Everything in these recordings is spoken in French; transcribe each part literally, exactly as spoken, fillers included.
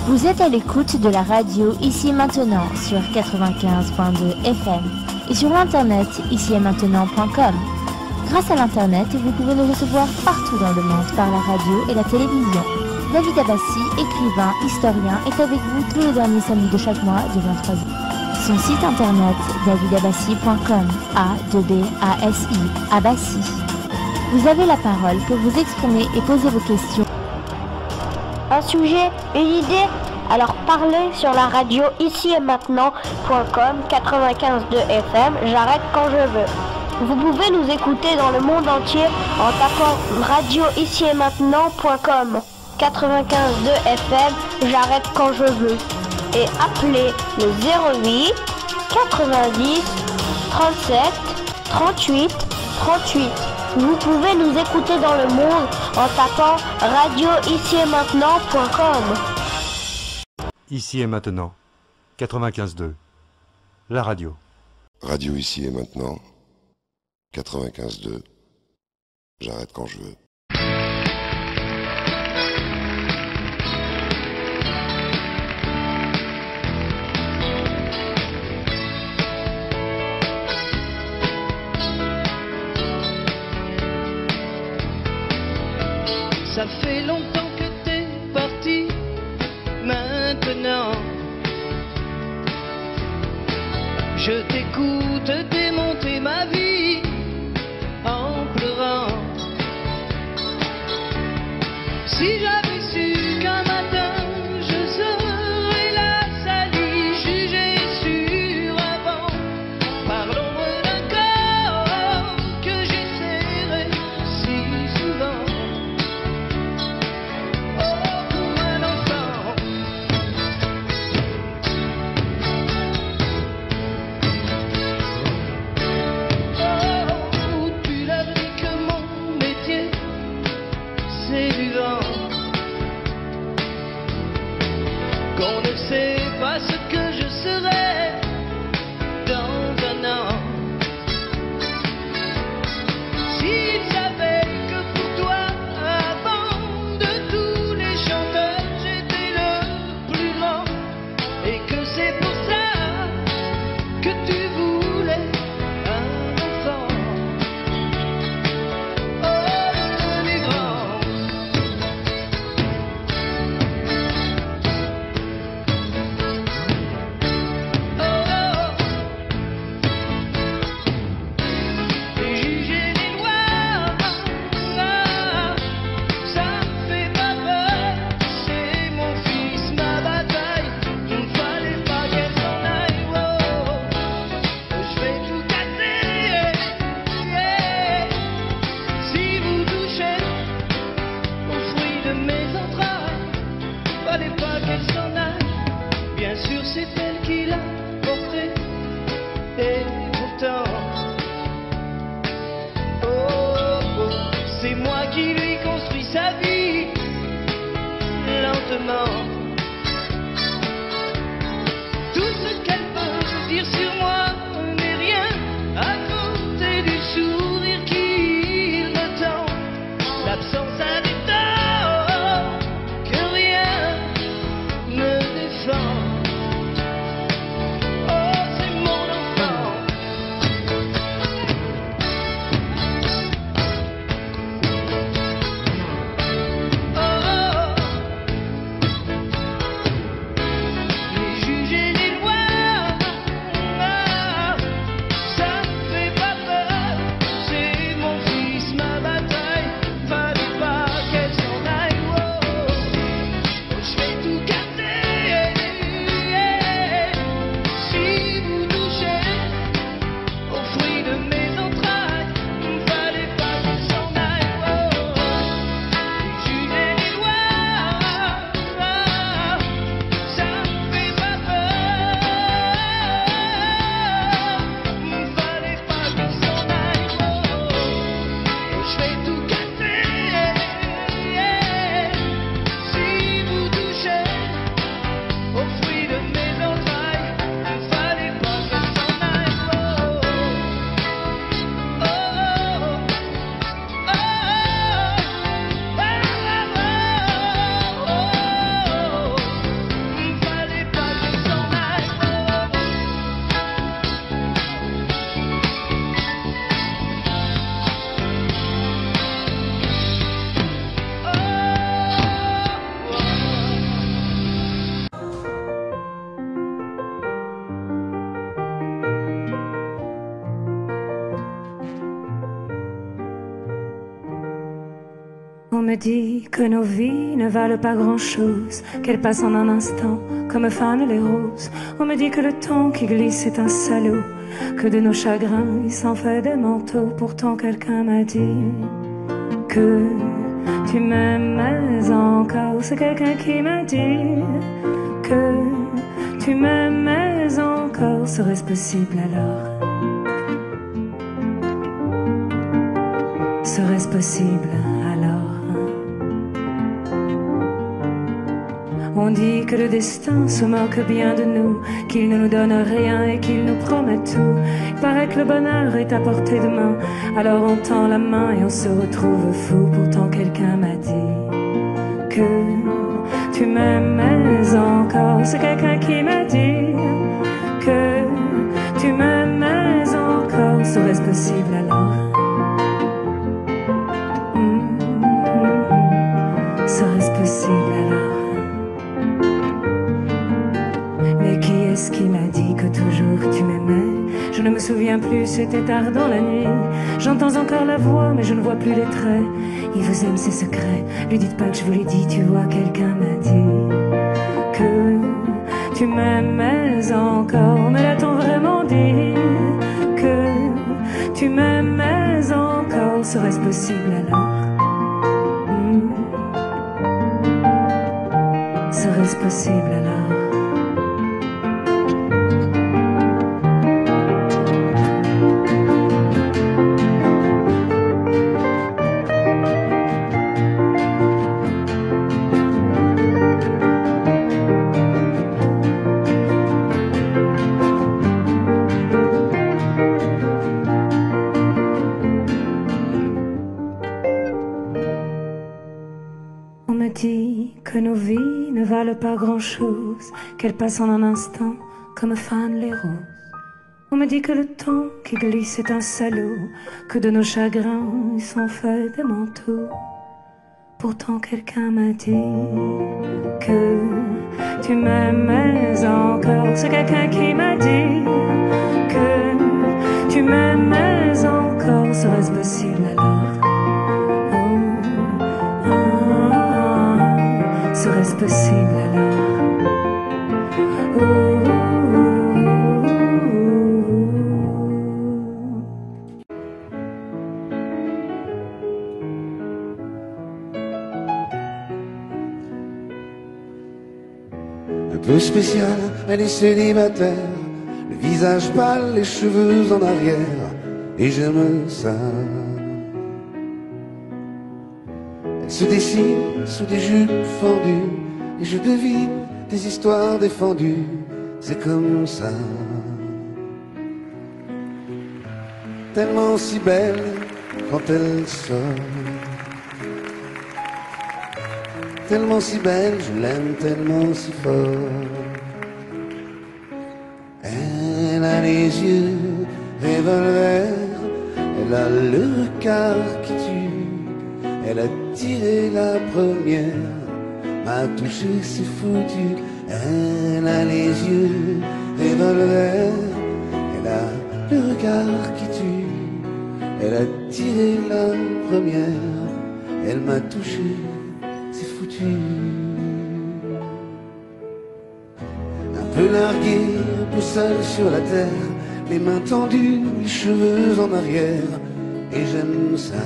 Vous êtes à l'écoute de la radio Ici et Maintenant sur quatre-vingt-quinze point deux F M et sur l'internet ici et maintenant point com. Grâce à l'internet, vous pouvez nous recevoir partout dans le monde par la radio et la télévision. David Abbassi, écrivain, historien, est avec vous tous les derniers samedis de chaque mois de vingt-trois heures. Son site internet david abbassi point com, A deux B A S I, Abbassi. Vous avez la parole pour vous exprimer et poser vos questions. Un sujet, une idée? Alors parlez sur la radio ici et maintenant point com, quatre-vingt-quinze point deux F M, j'arrête quand je veux. Vous pouvez nous écouter dans le monde entier en tapant radio ici et maintenant point com, quatre-vingt-quinze point deux F M, j'arrête quand je veux. Et appelez le zéro huit quatre-vingt-dix trente-sept trente-huit trente-huit. Vous pouvez nous écouter dans le monde en tapant radio ici et maintenant point com. Ici et maintenant, quatre-vingt-quinze point deux, la radio. Radio ici et maintenant, quatre-vingt-quinze point deux, j'arrête quand je veux. Ça fait longtemps que t'es parti, maintenant je t'écoute démonter ma vie en pleurant. Si j'avais su qu'un matin je serais la salie jugée sur avant par l'ombre d'un corps que j'ai serré si souvent. Qu'on ne sait pas ce que je serai dans un an. S'il savait que pour toi, avant de tous les chanteurs, j'étais le plus grand, et que c'est pour ça que tu voulais un enfant. Oh, devenu grand. Tout ce qu'elle peut dire sur moi n'est rien à côté du sourire qui me tend. L'absence a des torts que rien ne défend. Oh, c'est mon enfant. Oh, oh. On me dit que nos vies ne valent pas grand-chose, qu'elles passent en un instant comme fanent les roses. On me dit que le temps qui glisse est un salaud, que de nos chagrins il s'en fait des manteaux. Pourtant quelqu'un m'a dit que tu m'aimais encore. C'est quelqu'un qui m'a dit que tu m'aimais encore. Serait-ce possible alors? Serait-ce possible alors? On dit que le destin se moque bien de nous, qu'il ne nous donne rien et qu'il nous promet tout. Il paraît que le bonheur est à portée de main, alors on tend la main et on se retrouve fou. Pourtant quelqu'un m'a dit que tu m'aimais encore. C'est quelqu'un qui m'a dit que tu m'aimais encore. Serait-ce possible alors? Mmh, serait-ce possible alors? Mais qui est-ce qui m'a dit que toujours tu m'aimais? Je ne me souviens plus, c'était tard dans la nuit. J'entends encore la voix, mais je ne vois plus les traits. Il vous aime, ses secrets. Lui dites pas que je vous l'ai dit, tu vois, quelqu'un m'a dit que tu m'aimais encore. Mais l'a-t-on vraiment dit que tu m'aimais encore? Serait-ce possible alors? Mmh. Serait-ce possible alors? Pas grand-chose, qu'elles passent en un instant comme fanent les roses. On me dit que le temps qui glisse est un salaud, que de nos chagrins ils sont faits des manteaux. Pourtant quelqu'un m'a dit que tu m'aimais encore. C'est quelqu'un qui m'a dit que tu m'aimais encore. Serait-ce possible alors? Serait-ce possible alors? Oh, oh, Un peu spécial, elle est célibataire, le visage pâle, les cheveux en arrière, et j'aime ça. Se dessine sous des jupes fendues, et je devine des histoires défendues, c'est comme ça. Tellement si belle quand elle sort, tellement si belle, je l'aime tellement si fort. Elle a les yeux revolver, elle a le regard qui tue, elle a tiré la première, m'a touché, c'est foutu. Elle a les yeux revolver, elle a le regard qui tue, elle a tiré la première, elle m'a touché, c'est foutu. Un peu largué, un peu seul sur la terre, les mains tendues, les cheveux en arrière, et j'aime ça.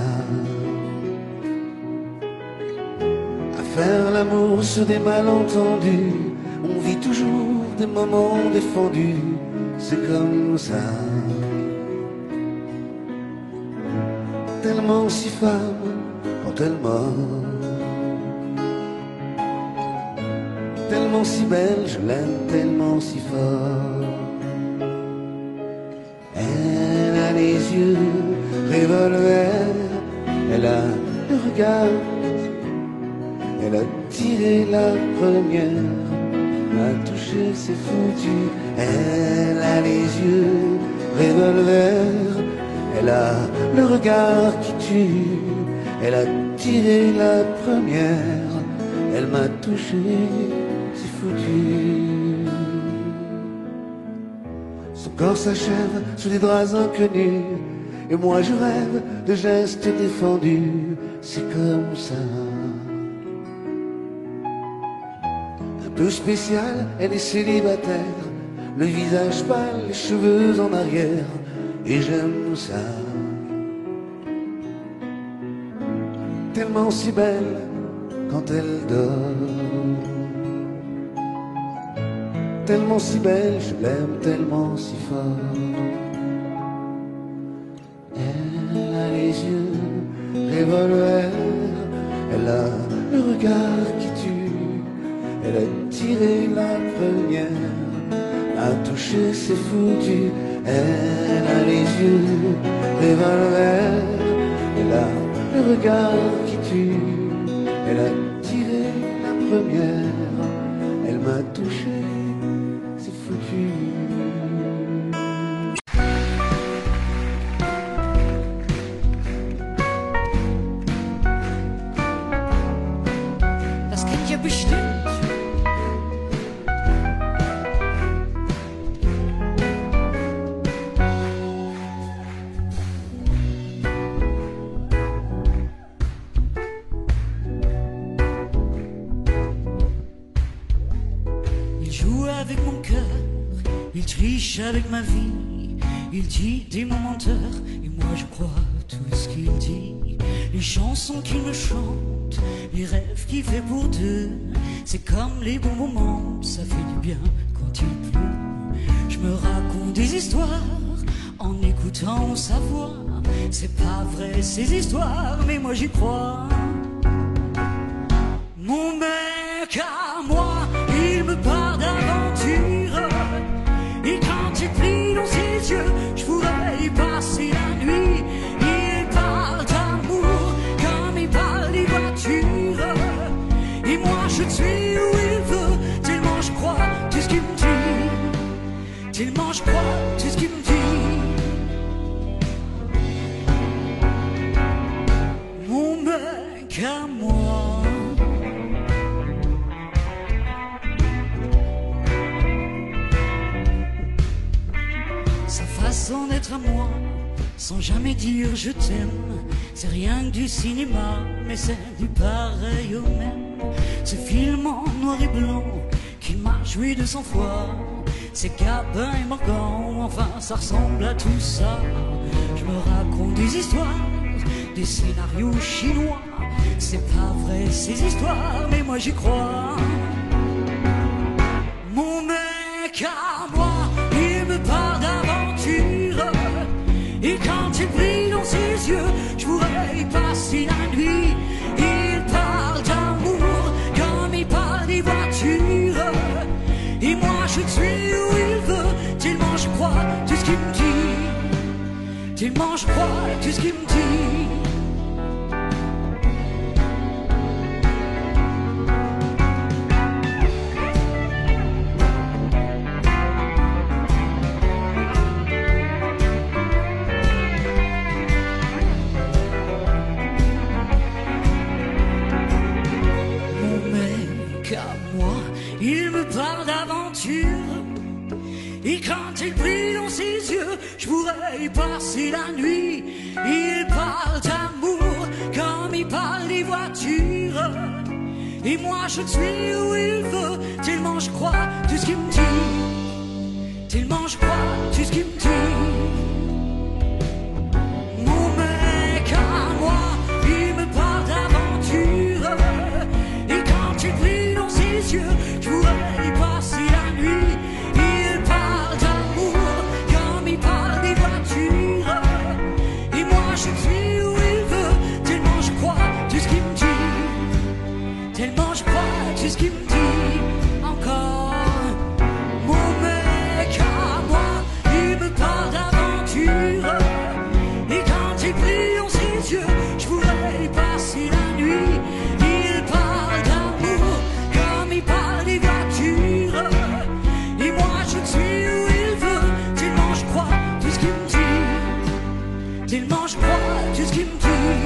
Faire l'amour sur des malentendus, on vit toujours des moments défendus, c'est comme ça. Tellement si femme quand elle mord, tellement si belle, je l'aime tellement si fort. Elle a les yeux revolver, elle a le regard, elle a tiré la première, m'a touché, c'est foutu. Elle a les yeux revolver, elle a le regard qui tue, elle a tiré la première, elle m'a touché, c'est foutu. Son corps s'achève sous des draps inconnus, Et moi je rêve de gestes défendus, c'est comme ça. Un peu spécial, elle est célibataire, le visage pâle, les cheveux en arrière, et j'aime ça. Tellement si belle quand elle dort, tellement si belle, je l'aime tellement si fort. Elle a les yeux revolver, elle a le regard qui tue, elle a tiré la première, a touché, c'est foutu. Elle a les yeux revolver, elle a le regard qui tue, elle a tiré la première, elle m'a touché, c'est foutu. Das kennt ihr bestimmt. Avec mon cœur, il triche avec ma vie, il dit des mots menteurs, et moi je crois tout ce qu'il dit. Les chansons qu'il me chante, les rêves qu'il fait pour deux, c'est comme les bons moments, ça fait du bien quand il pleut. Je me raconte des histoires en écoutant sa voix, c'est pas vrai ces histoires, mais moi j'y crois. Mon mec à moi, il me parle d'aventure, et quand il plie dans ses yeux, je pourrais y passer la nuit. Il parle d'amour comme il parle des voitures, et moi je suis où il veut, tellement je crois tout ce qu'il me dit, tellement je crois tout ce qu'il me dit. Mon mec à moi. Façon d'être à moi, sans jamais dire je t'aime, c'est rien que du cinéma, mais c'est du pareil au même. Ce film en noir et blanc qui m'a joué de cent fois, c'est Gabin et Morgan, enfin ça ressemble à tout ça. Je me raconte des histoires, des scénarios chinois, c'est pas vrai ces histoires, mais moi j'y crois. Mon mec à moi, il me parle d'aventure, et quand il brille dans ses yeux, je pourrais y passer la nuit. Il parle d'amour comme il parle des voitures, et moi je suis où il veut, tellement je crois tout ce qu'il me dit, tellement je crois tout ce qu'il me dit. Il me parle d'aventure, et quand il brille dans ses yeux, je pourrais y passer la nuit. Il parle d'amour comme il parle des voitures, et moi je suis où il veut, tellement je crois tout ce qu'il me dit, tellement je crois tout ce qu'il me dit. Mon mec à moi, il me parle d'aventure, et quand il brille dans ses yeux, je pourrais y passer la nuit. Il parle d'amour comme il parle des voitures, et moi je suis où il veut, tellement je crois tout ce qu'il me dit, tellement je crois tout ce qu'il me dit. Encore mon mec à moi, il me parle d'aventure, et quand il brille dans ses yeux, je pourrais y passer la nuit. Il parle d'amour comme il parle des voitures, et moi je suis où il veut, tellement je crois tout ce qu'il me dit, tellement je crois tout ce qu'il me dit.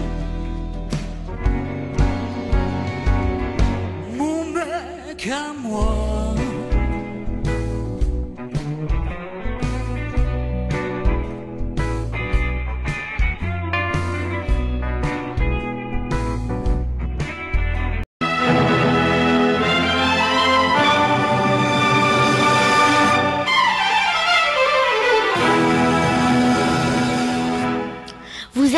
Mon mec à moi.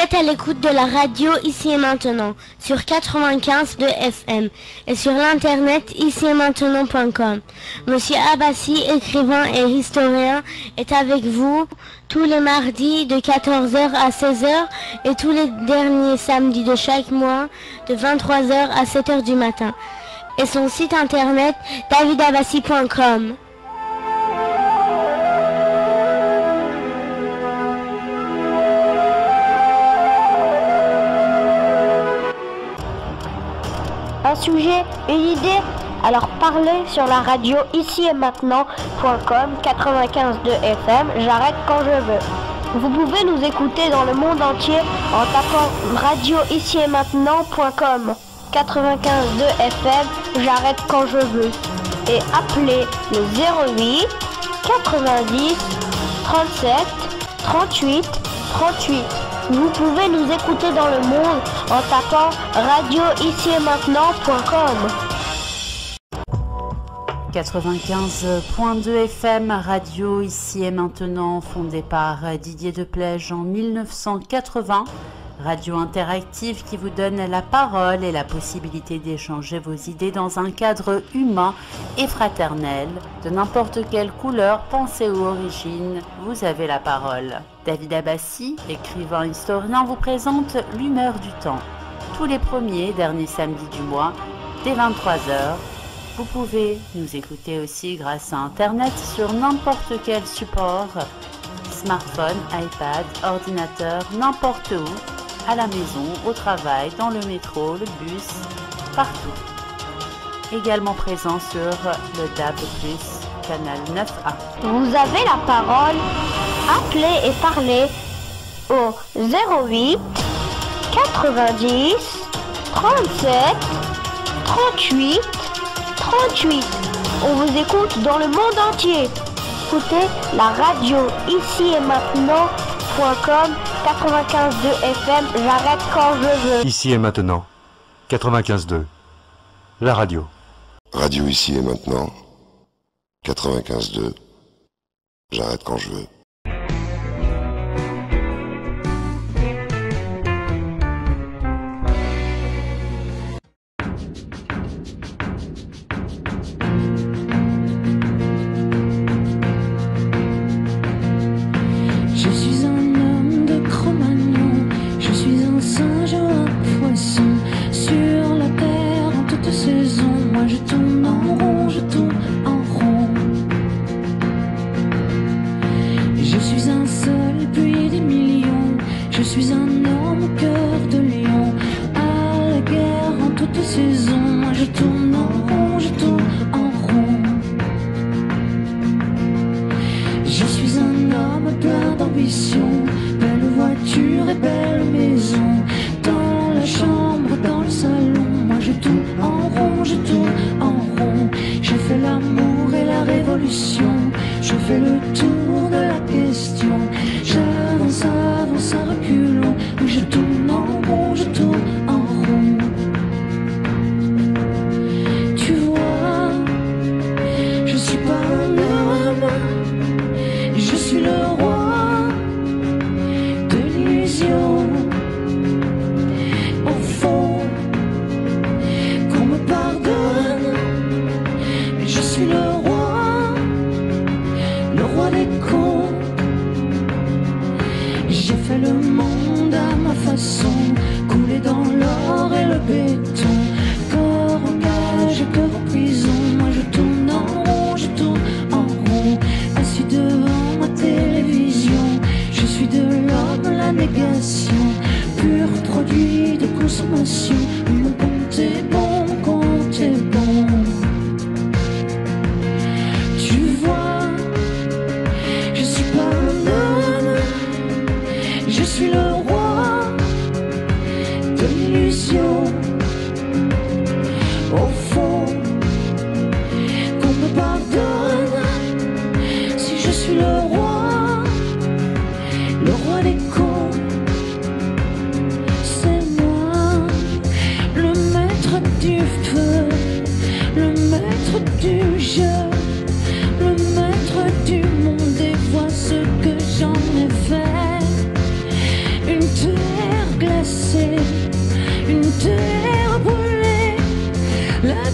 êtes à l'écoute de la radio Ici et Maintenant sur quatre-vingt-quinze deux F M et sur l'internet ici et maintenant point com. Monsieur Abassi, écrivain et historien, est avec vous tous les mardis de quatorze heures à seize heures et tous les derniers samedis de chaque mois de vingt-trois heures à sept heures du matin. Et son site internet david abassi point com. Un sujet, une idée? Alors parlez sur la radio ici et maintenant point com quatre-vingt-quinze deux F M, j'arrête quand je veux. Vous pouvez nous écouter dans le monde entier en tapant radio ici et maintenant point com quatre-vingt-quinze deux F M, j'arrête quand je veux. Et appelez le zéro huit quatre-vingt-dix trente-sept trente-huit trente-huit. Vous pouvez nous écouter dans le monde en tapant radio ici et maintenant point com. quatre-vingt-quinze point deux F M, radio Ici et Maintenant, fondée par Didier Deplège en mille neuf cent quatre-vingts. Radio interactive qui vous donne la parole et la possibilité d'échanger vos idées dans un cadre humain et fraternel. De n'importe quelle couleur, pensée ou origine, vous avez la parole. David Abassi, écrivain historien, vous présente l'humeur du temps. Tous les premiers et derniers samedis du mois, dès vingt-trois heures. Vous pouvez nous écouter aussi grâce à Internet sur n'importe quel support, smartphone, iPad, ordinateur, n'importe où, à la maison, au travail, dans le métro, le bus, partout. Également présent sur le D A B plus, canal neuf A. Vous avez la parole, appelez et parlez au zéro huit quatre-vingt-dix trente-sept trente-huit trente-huit. On vous écoute dans le monde entier. Écoutez la radio ici et maintenant point com quatre-vingt-quinze deux F M, j'arrête quand je veux. Ici et maintenant, quatre-vingt-quinze deux, la radio. Radio Ici et Maintenant, quatre-vingt-quinze deux, j'arrête quand je veux.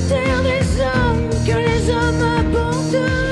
terre des hommes que les hommes abandonnent.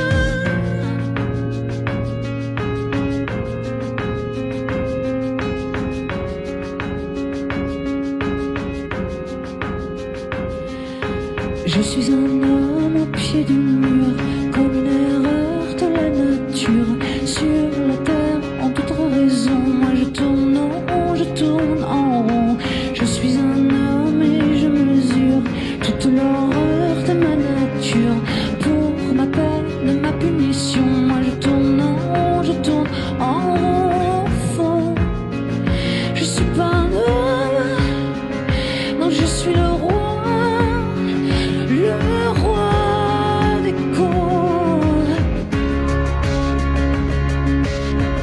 Je suis un homme au pied du mur, comme une erreur de la nature. Sur la terre, en toute raison, moi je tourne en rond, je tourne en rond. Je suis un homme et je mesure toute l'horreur de ma nature. Pour ma peine, ma punition, moi je tourne en rond, je tourne en rond. Au fond, je suis pas un homme, non je suis le roi. Le roi des cons.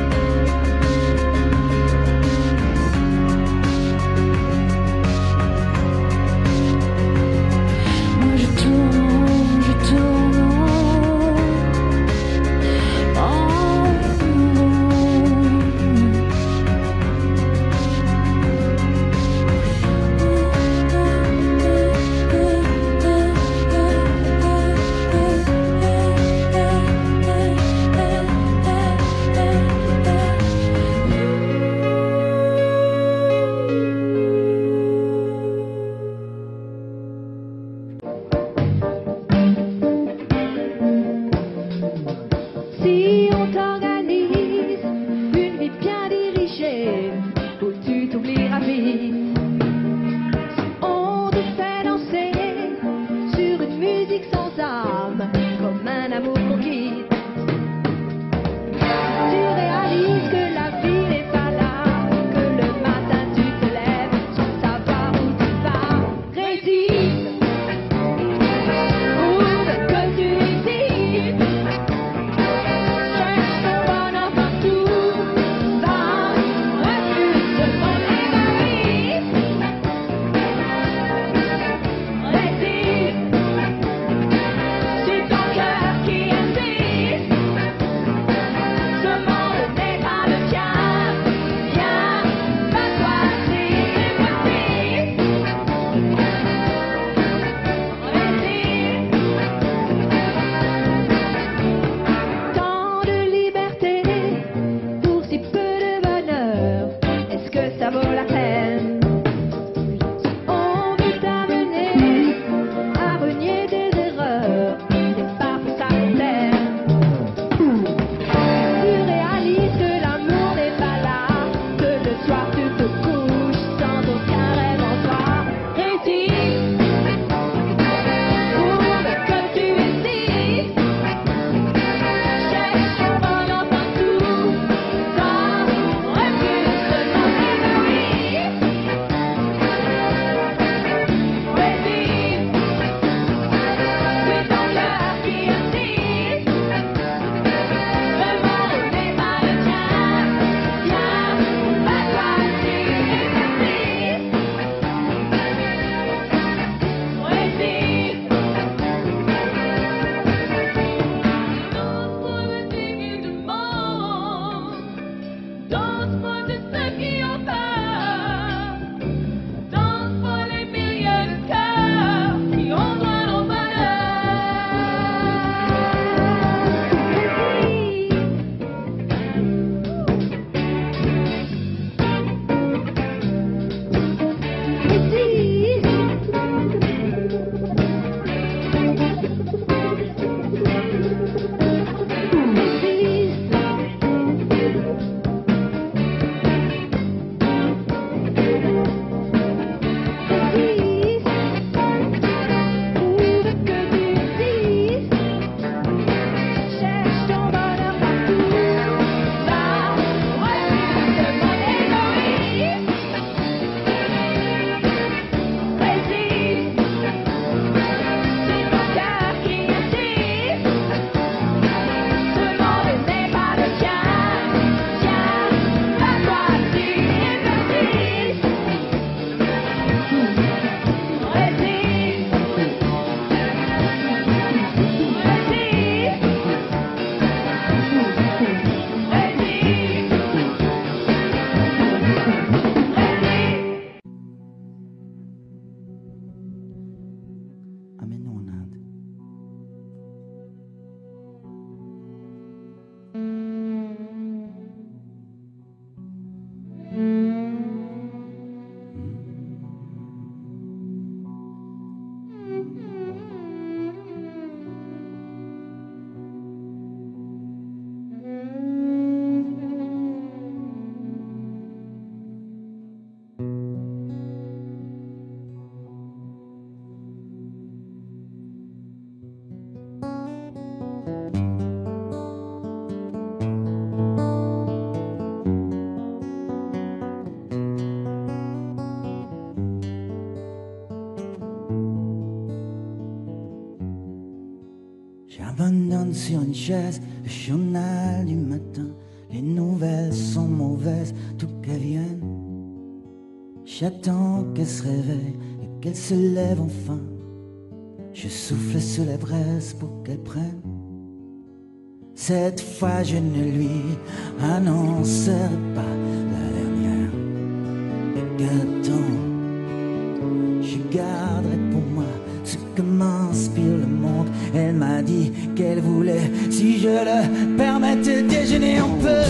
m'abandonne sur une chaise, le journal du matin. Les nouvelles sont mauvaises, tout qu'elles viennent. J'attends qu'elle se réveille et qu'elle se lève enfin. Je souffle sur la braise pour qu'elle prenne. Cette fois je ne lui annoncerai pas la dernière. Et qu'attends, je garderai pour moi ce que m'inspire le monde. Elle m'a dit qu'elle voulait, si je le permettais, déjeuner un peu.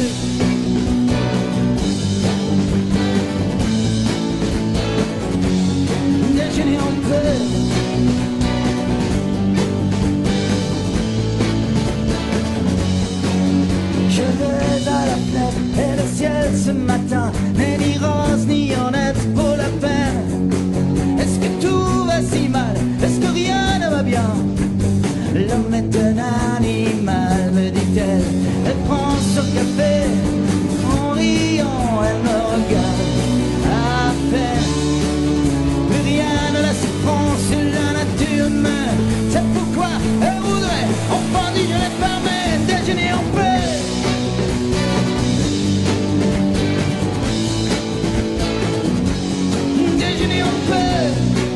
Déjeuner un peu. Je vais à la fenêtre et le ciel ce matin n'est ni rose ni honnête pour la peine. Est-ce que tout va si mal? Est-ce que rien ne va bien? L'homme est un animal, me dit-elle. Elle prend son café, en riant, elle me regarde à peine. Plus rien ne la surprend sur la nature humaine. C'est pourquoi elle voudrait, enfin dit, je les permets, déjeuner en paix. Déjeuner en paix.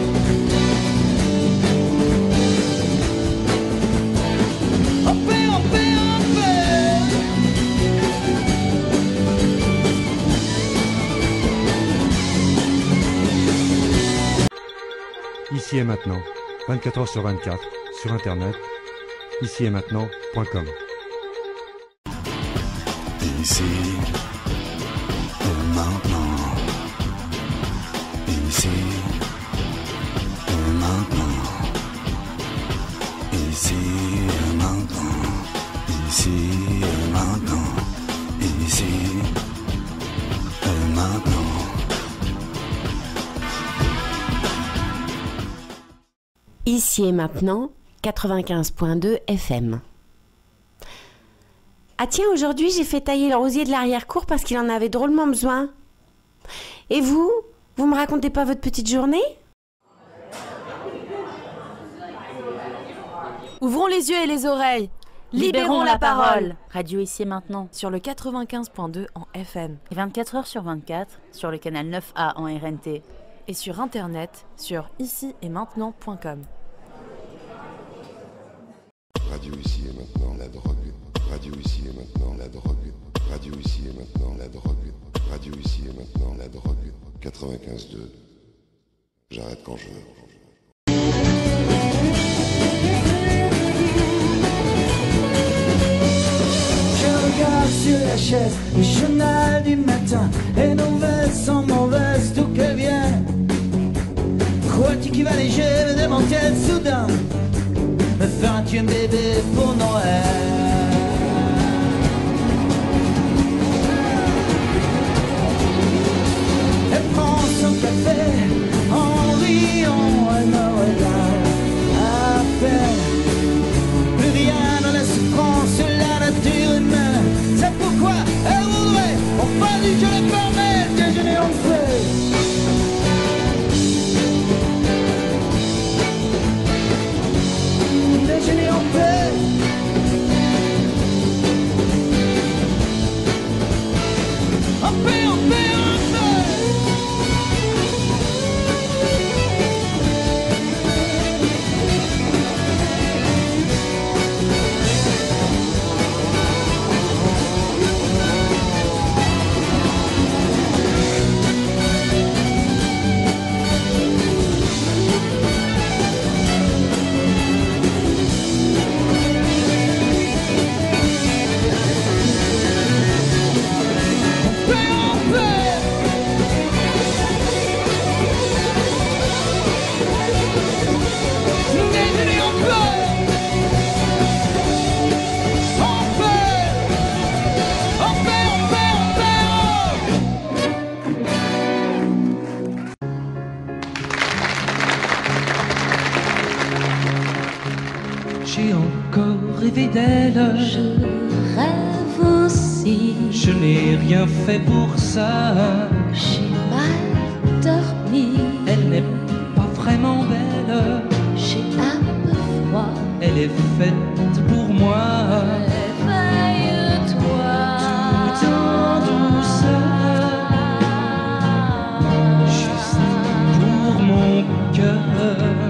Ici et maintenant, vingt-quatre heures sur vingt-quatre, sur internet, ici et maintenant point com. Ici et maintenant, ici et maintenant, ici et maintenant, ici et maintenant, ici et maintenant. Ici et maintenant, quatre-vingt-quinze point deux F M. Ah tiens, aujourd'hui j'ai fait tailler le rosier de l'arrière-cour parce qu'il en avait drôlement besoin. Et vous, vous me racontez pas votre petite journée? Ouvrons les yeux et les oreilles. Libérons, Libérons la, la parole. parole. Radio Ici et Maintenant. Sur le quatre-vingt-quinze point deux en F M. Et vingt-quatre heures sur vingt-quatre sur le canal neuf A en R N T. Et sur internet sur ici et maintenant point com. Radio Ici et Maintenant, la drogue. Radio Ici et Maintenant, la drogue. Radio Ici et Maintenant, la drogue. Radio Ici et Maintenant, la drogue. quatre-vingt-quinze deux. J'arrête quand je veux. Je regarde sur la chaise le journal du matin. Les nouvelles sont mauvaises, d'où qu'elles viennent. Crois-tu qu'il va léger, me demande-t-elle soudain. Me feras-tu un bébé pour Noël? Elle prend son café en riant, elle me regarde à peine. Plus rien ne laisse prendre sur la nature humaine. C'est pourquoi elle voudrait, enfin dit, je le permets, déjeuner en paix. Déjeuner en paix. En paix, en paix, en paix. J'ai encore rêvé d'elle. Je rêve aussi. Je n'ai rien fait pour ça. J'ai mal dormi. Elle n'est pas vraiment belle. J'ai un peu froid. Elle est faite pour moi. Réveille-toi. Tout en douceur, juste pour mon cœur.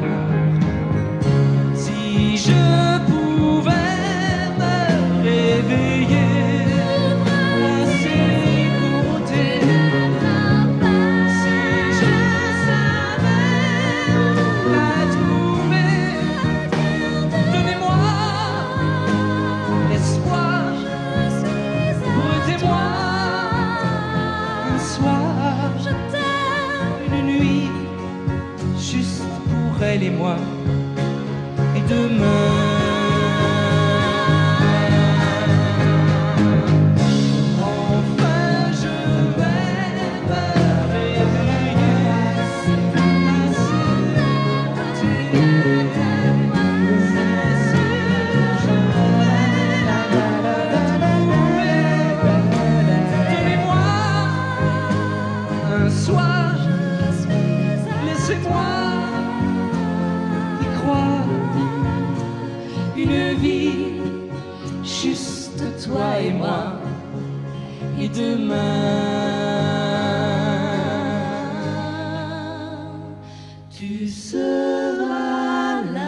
Si je pouvais me réveiller à ses côtés, si je savais la trouver, donnez-moi l'espoir, prêtez-moi un soir, une nuit, juste pour elle et moi. Et demain, enfin je vais me réveiller à ses côtés. Donnez-moi un soir, laissez-moi y croire. Une vie, juste toi et moi. Et demain, tu seras là.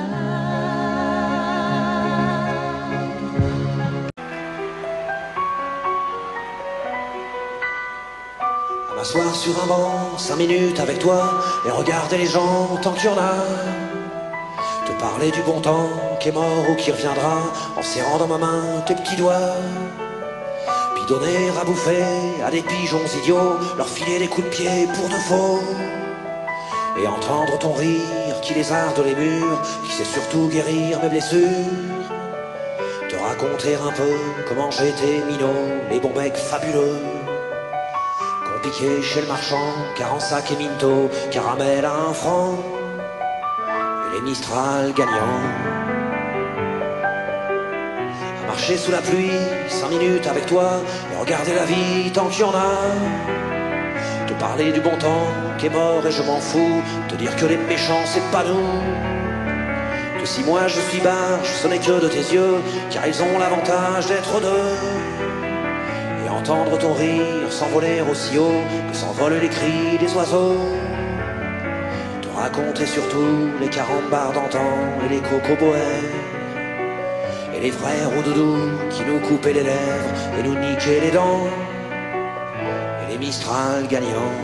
À m'asseoir sur un banc, cinq minutes avec toi, et regarder les gens tant qu'il y en a. Te parler du bon temps qui est mort ou qui reviendra, en serrant dans ma main tes petits doigts. Puis donner à bouffer à des pigeons idiots, leur filer des coups de pied pour de faux. Et entendre ton rire qui lézarde les murs, qui sait surtout guérir mes blessures. Te raconter un peu comment j'étais minot, les bons mecs fabuleux qu'on piquait chez le marchand, car en sac et minto, caramel à un franc. Les Mistral gagnants. À marcher sous la pluie, cinq minutes avec toi, et regarder la vie tant qu'il y en a. Te parler du bon temps qui est mort et je m'en fous, te dire que les méchants c'est pas nous. Que si moi je suis barge, ce n'est que de tes yeux, car ils ont l'avantage d'être deux. Et entendre ton rire s'envoler aussi haut que s'envolent les cris des oiseaux. Raconter surtout les carambars d'antan et les cocoboères et les vrais roudoudous qui nous coupaient les lèvres et nous niquaient les dents et les Mistral gagnants.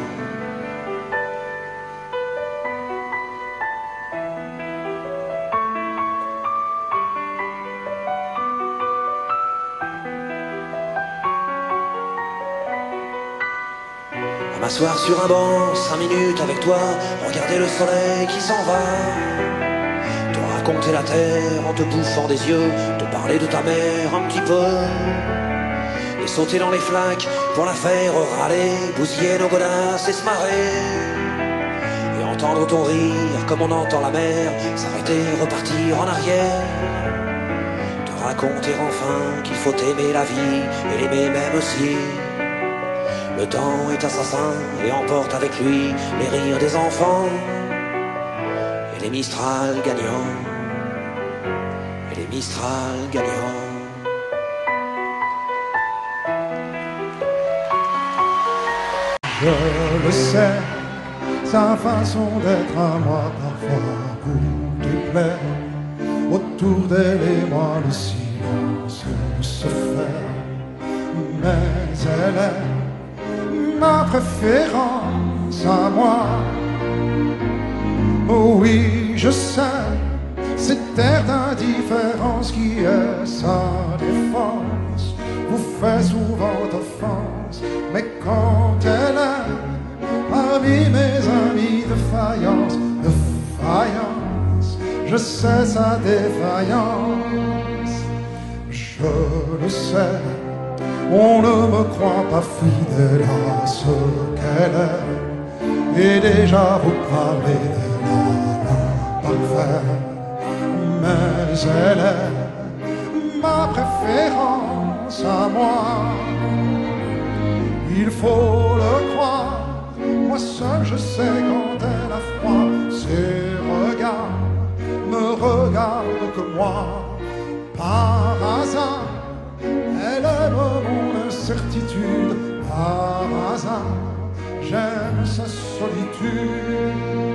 M'asseoir sur un banc, cinq minutes avec toi, regarder le soleil qui s'en va. Te raconter la terre en te bouffant des yeux, te parler de ta mère un petit peu. Et sauter dans les flaques pour la faire râler, bousiller nos godasses et se marrer. Et entendre ton rire comme on entend la mer, s'arrêter, repartir en arrière. Te raconter enfin qu'il faut aimer la vie et l'aimer même aussi. Le temps est assassin et emporte avec lui les rires des enfants et les Mistral gagnants, et les Mistral gagnants. Je le sais, sa façon d'être à moi parfois vous déplaît. Autour d'elle et moi le silence se fait, mais elle est ma préférence à moi. Oh oui, je sais, cette air d'indifférence qui est sa défense vous fait souvent offense, mais quand elle est parmi mes amis de faïence, de faïence, je sais sa défaillance. Je le sais, on ne me croit pas fidèle à ce qu'elle est, et déjà vous parlez de la parfaite, mais elle est ma préférence à moi. Il faut le croire, moi seul je sais quand elle a froid. Ses regards me regardent que moi, par certitude par hasard. J'aime sa solitude.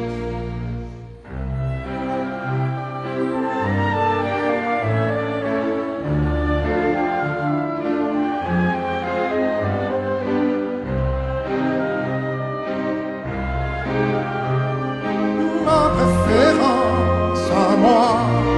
Ma préférence à moi,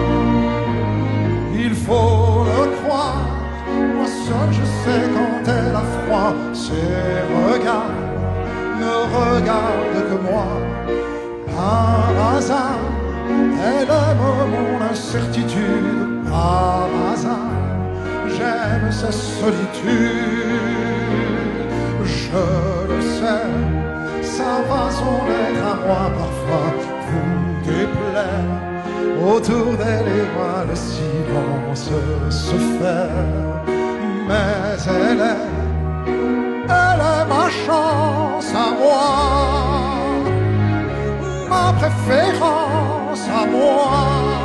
il faut le croire. Moi seul je sais quand elle a froid. Ses regards ne regardent que moi. Par hasard, elle aime mon incertitude. Par hasard, j'aime sa solitude. Je le sais, sa façon d'être à moi parfois vous déplaire. Autour d'elle et moi le silence se fait. Mais elle est, elle est ma chance à moi, ma préférence à moi,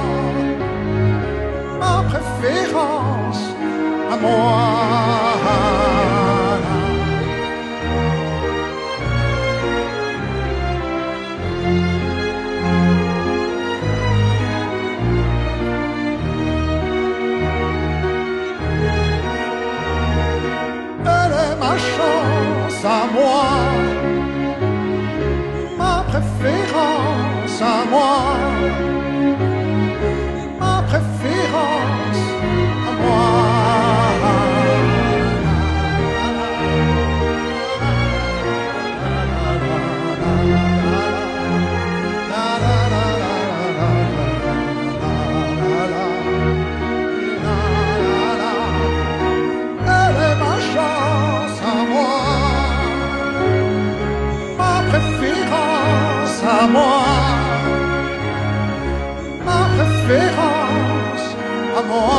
ma préférence à moi. Ma chance à moi, ma préférence à moi, ma préférence à moi. Elle est ma chance à moi, ma préférence à moi, ma préférence à moi.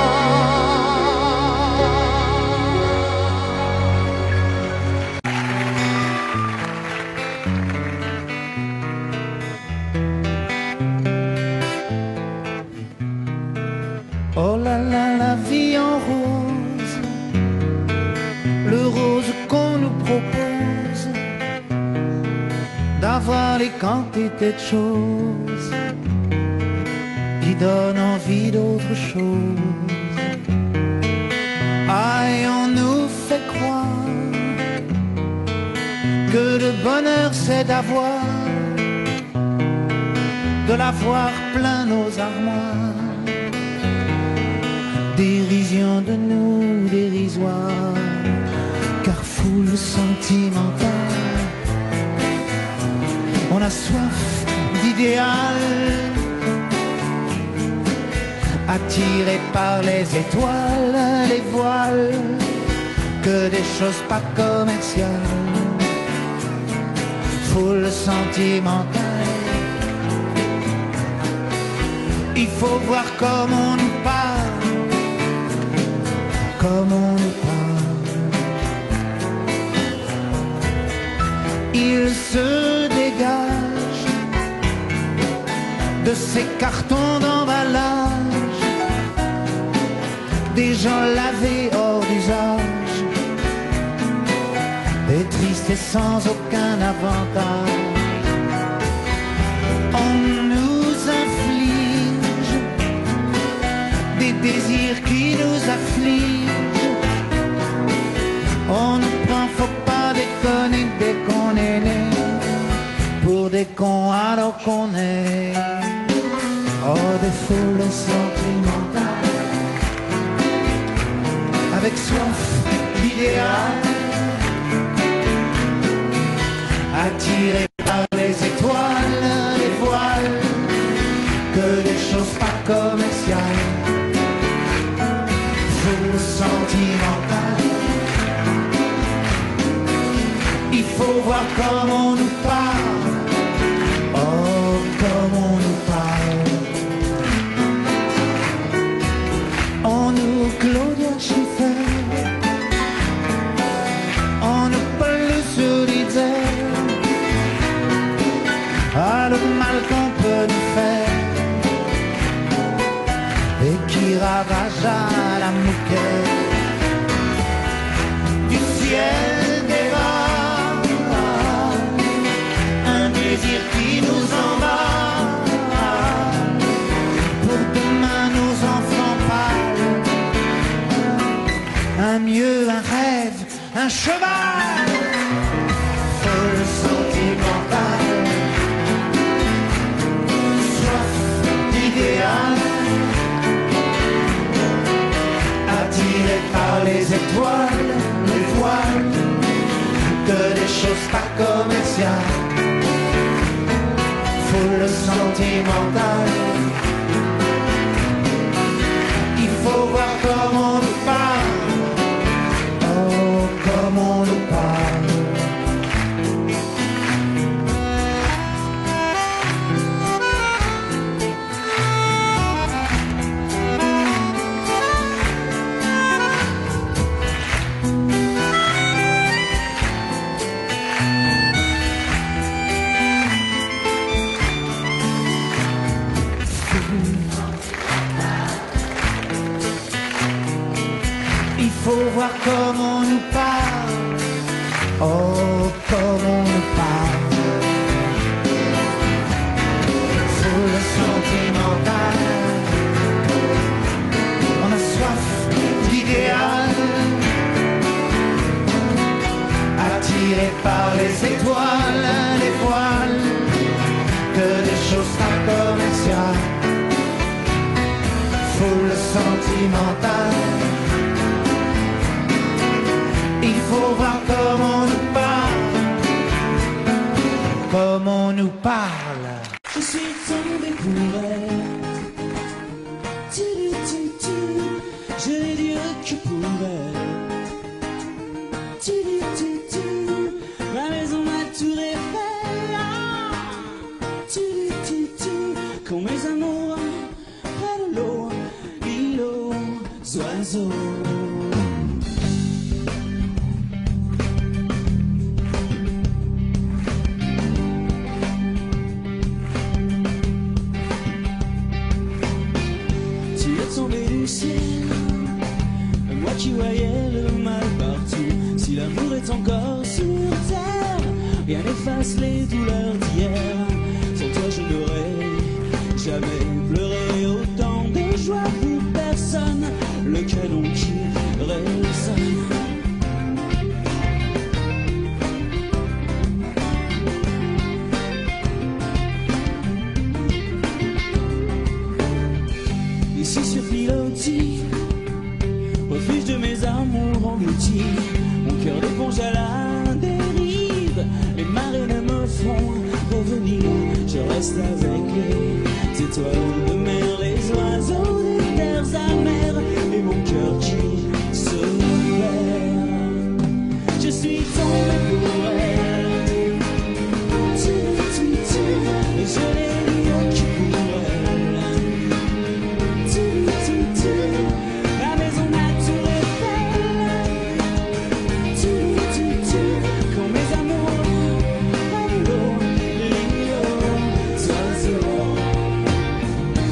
Oh là là, la vie en rose, le rose qu'on nous propose, d'avoir les quantités de choses qui donnent envie d'autre chose. Aïe, on nous fait croire que le bonheur c'est d'avoir, de l'avoir plein nos armoires. Dérision de nous, dérisoire, car foule sentimentale. On a soif d'idéal, attiré par les étoiles, les voiles, que des choses pas commerciales. Foule sentimentale, il faut voir comme on nous parle, comme on nous parle. Il se dégage de ces cartons d'emballage, des gens lavés hors d'usage, et tristes et sans aucun avantage. On nous inflige des désirs qui nous affligent. On nous prend, faut pas déconner dès qu'on est né, pour des cons alors qu'on est. Oh, des foules sentimentales, avec soif d'idéal, attirés par les étoiles, les voiles, que des choses pas commerciales. Foule sentimentale, il faut voir comme on nous parle, oh comme on nous parle. On nous Claudia Schiffer, on nous Paul Solitaire. Ah, le mal qu'on peut nous faire, et qui ravagea la mouquette du commercial, foule sentimentale. Il faut voir comment on nous parle, oh, comment on nous parle. Faut voir comment on nous parle, oh, comment on nous parle. Foule sentimentale, on a soif d'idéal, attiré par les étoiles, les voiles, que des choses très commerciales. Foule sentimentale. Il faut voir comment on nous parle, comment on nous parle. Je suis tombé pour elle. Tu, tu, tu, je n'ai Dieu que pour elle. Tu, tu, tu, ma maison m'a tout révélé. Tu, tu, tu, quand mes amours près de l'eau, îlots, oiseaux. Moi qui voyais le mal partout, si l'amour est encore sur terre, rien n'efface les douleurs d'hier. Sans toi je n'aurais jamais pleuré autant de joie pour personne. Le canon qui résonne. Ici sur Pilotis, refuge de mes amours engloutis, mon cœur d'éponge à la dérive. Les marées ne me font revenir, je reste avec les étoiles de mer, les oiseaux des terres amères, et mon cœur qui se perd. Je suis tombé pour elle, tu, tu, tu, et je l'ai dit que pour elle. Tu, tu, tu, la maison m'a tout révélé. Tu, tu, tu, quand mes amours près de l'eau, les oiseaux.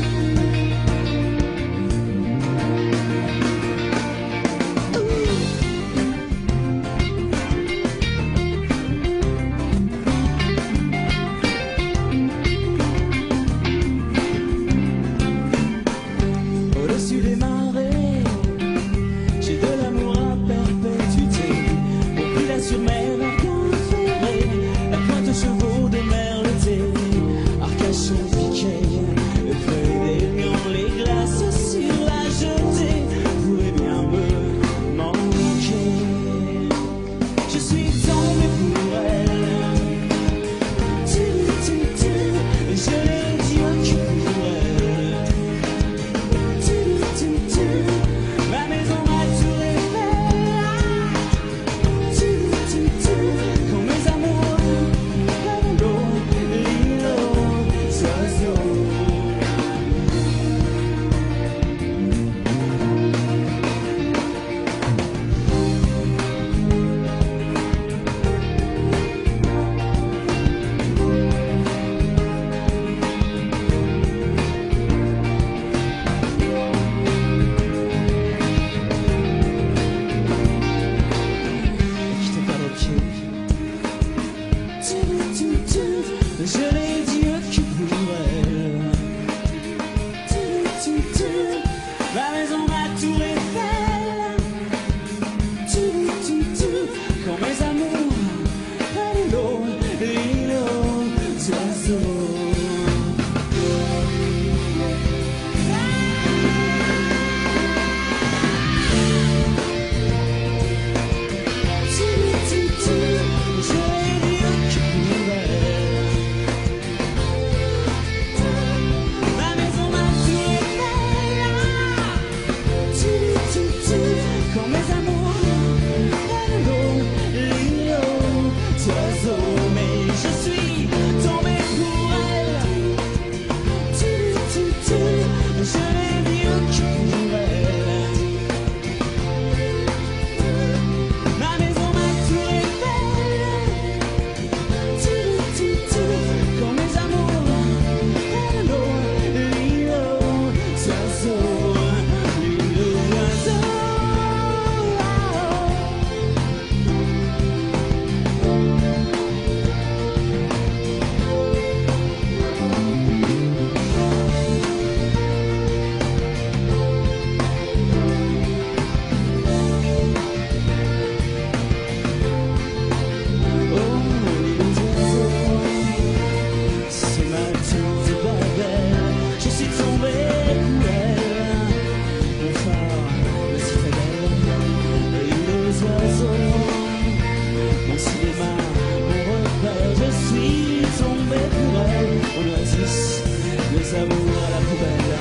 mes amours à la poubelle.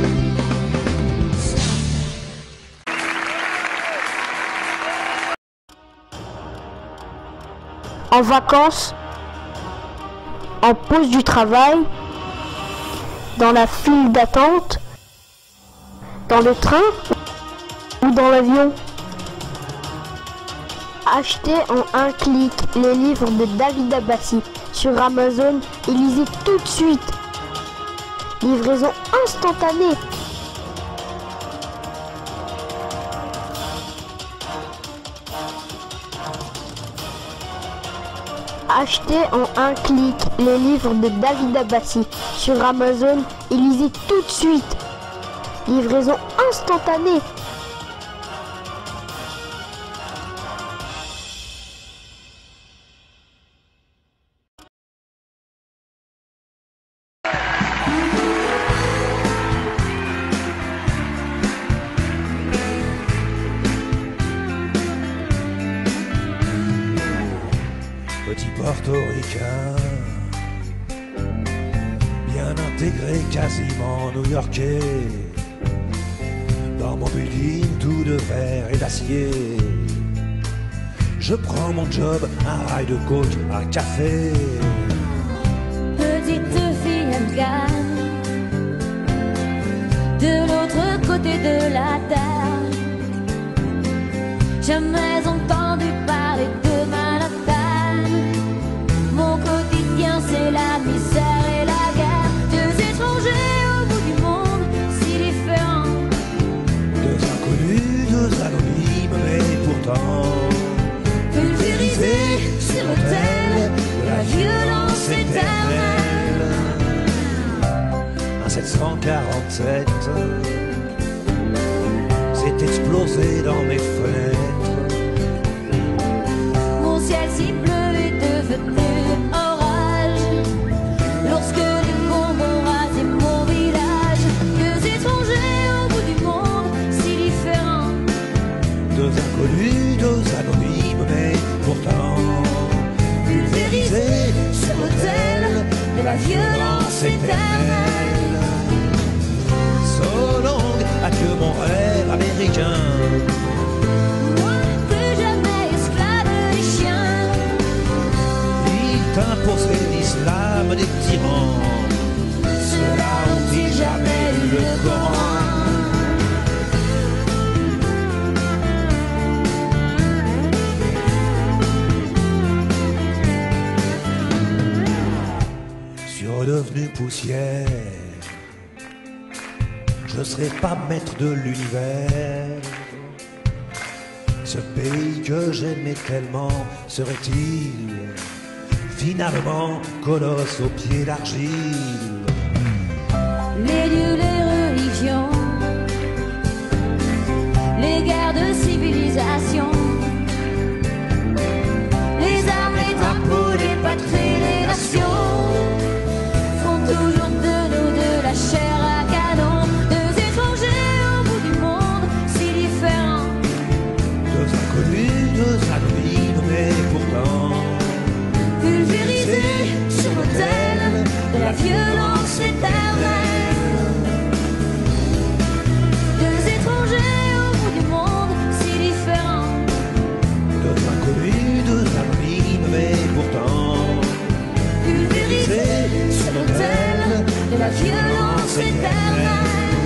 En vacances, en pause du travail, dans la file d'attente, dans le train ou dans l'avion. Achetez en un clic les livres de David Abbassi sur Amazon et lisez tout de suite. Livraison instantanée. Achetez en un clic les livres de David Abbassi sur Amazon et lisez tout de suite. Livraison instantanée. Petit portoricain, bien intégré, quasiment new-yorkais. Dans mon building tout de verre et d'acier, je prends mon job, un rail de coke, un café. Petite fille afghane, de l'autre côté de la terre, jamais entendu parler de Manhattan. Mon quotidien c'est la misère et la guerre. Deux étrangers au bout du monde, si différents. Deux inconnus, deux anonymes, mais pourtant pulvérisés sur l'autel de la violence éternelle. Un sept cent quarante-sept s'est explosé dans mes fenêtres. Mon ciel si bleu est devenu orage lorsque les bombes ont rasé mon village. Deux étrangers au bout du monde, si différents. Deux inconnus, deux anonymes, mais pourtant pulvérisés sur l'autel de la violence éternelle. So long, adieu mon rêve américain. Moi, plus jamais esclave des chiens. Ils t'imposaient l'islam des tyrans. Ceux-là ont-ils jamais lu le Coran? Redevenu poussière, je serai pas maître de l'univers. Ce pays que j'aimais tellement serait-il finalement colosse aux pieds d'argile? Les dieux, les religions, les guerres de civilisation, les armes, les drapeaux, les patries, les nations toujours de nous de la chair à canon. Deux étrangers au bout du monde, si différents. Deux inconnus, deux anonymes, mais pourtant pulvérisés sur l'autel de la violence éternelle. Deux étrangers au bout du monde, si différents. Deux inconnus, deux anonymes, mais pourtant pulvérisés sur l'autel de la violence éternelle.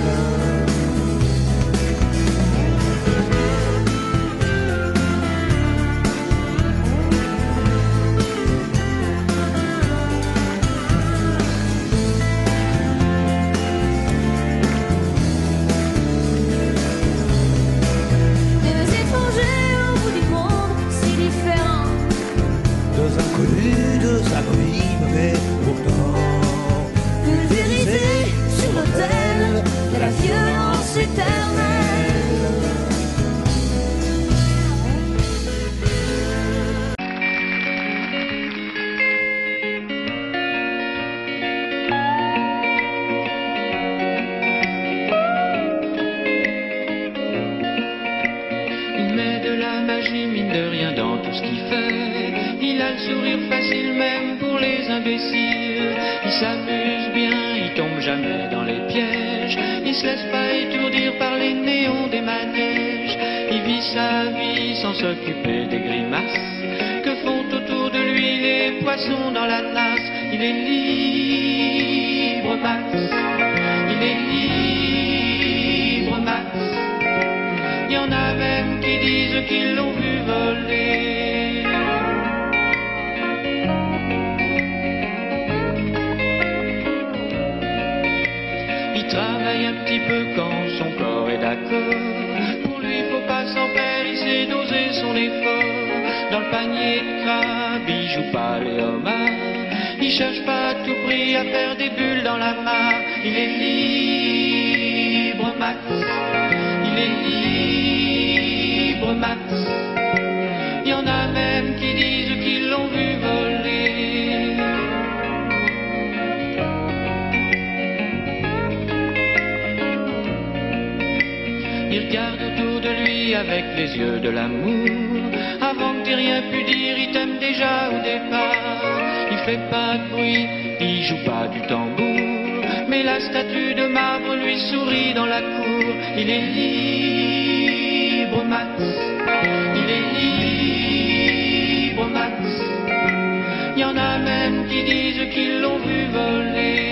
Deux étrangers au bout du monde, si différents. Deux inconnus, deux anonymes, mais pourtant pulvérisés sur l'autel de la violence éternelle. Il met de la magie, mine de rien, dans tout ce qu'il fait. Il a le sourire facile même pour les imbéciles. Il s'amuse bien, il tombe jamais dans les pièges, il se laisse pas étourdir par les néons des manèges. Il vit sa vie sans s'occuper des grimaces que font autour de lui les poissons dans la nasse. Il est libre, Max, il est libre, Max. Il y en a même qui disent qu'ils l'ont vu voler. Il travaille un petit peu quand son corps est d'accord. Pour lui, faut pas s'en faire, il sait doser son effort. Dans le panier de crabe, il joue pas les homards. Il cherche pas à tout prix à faire des bulles dans la mare. Il est libre, Max, il est libre, Max. Il y en a même qui disent qu'ils l'ont vu voler. Il regarde autour de lui avec les yeux de l'amour. Avant que t'aies rien pu dire, il t'aime déjà au départ. Il fait pas de bruit, il joue pas du tambour, mais la statue de marbre lui sourit dans la cour. Il est libre, Max, il est libre, Max. Il y en a même qui disent qu'ils l'ont vu voler.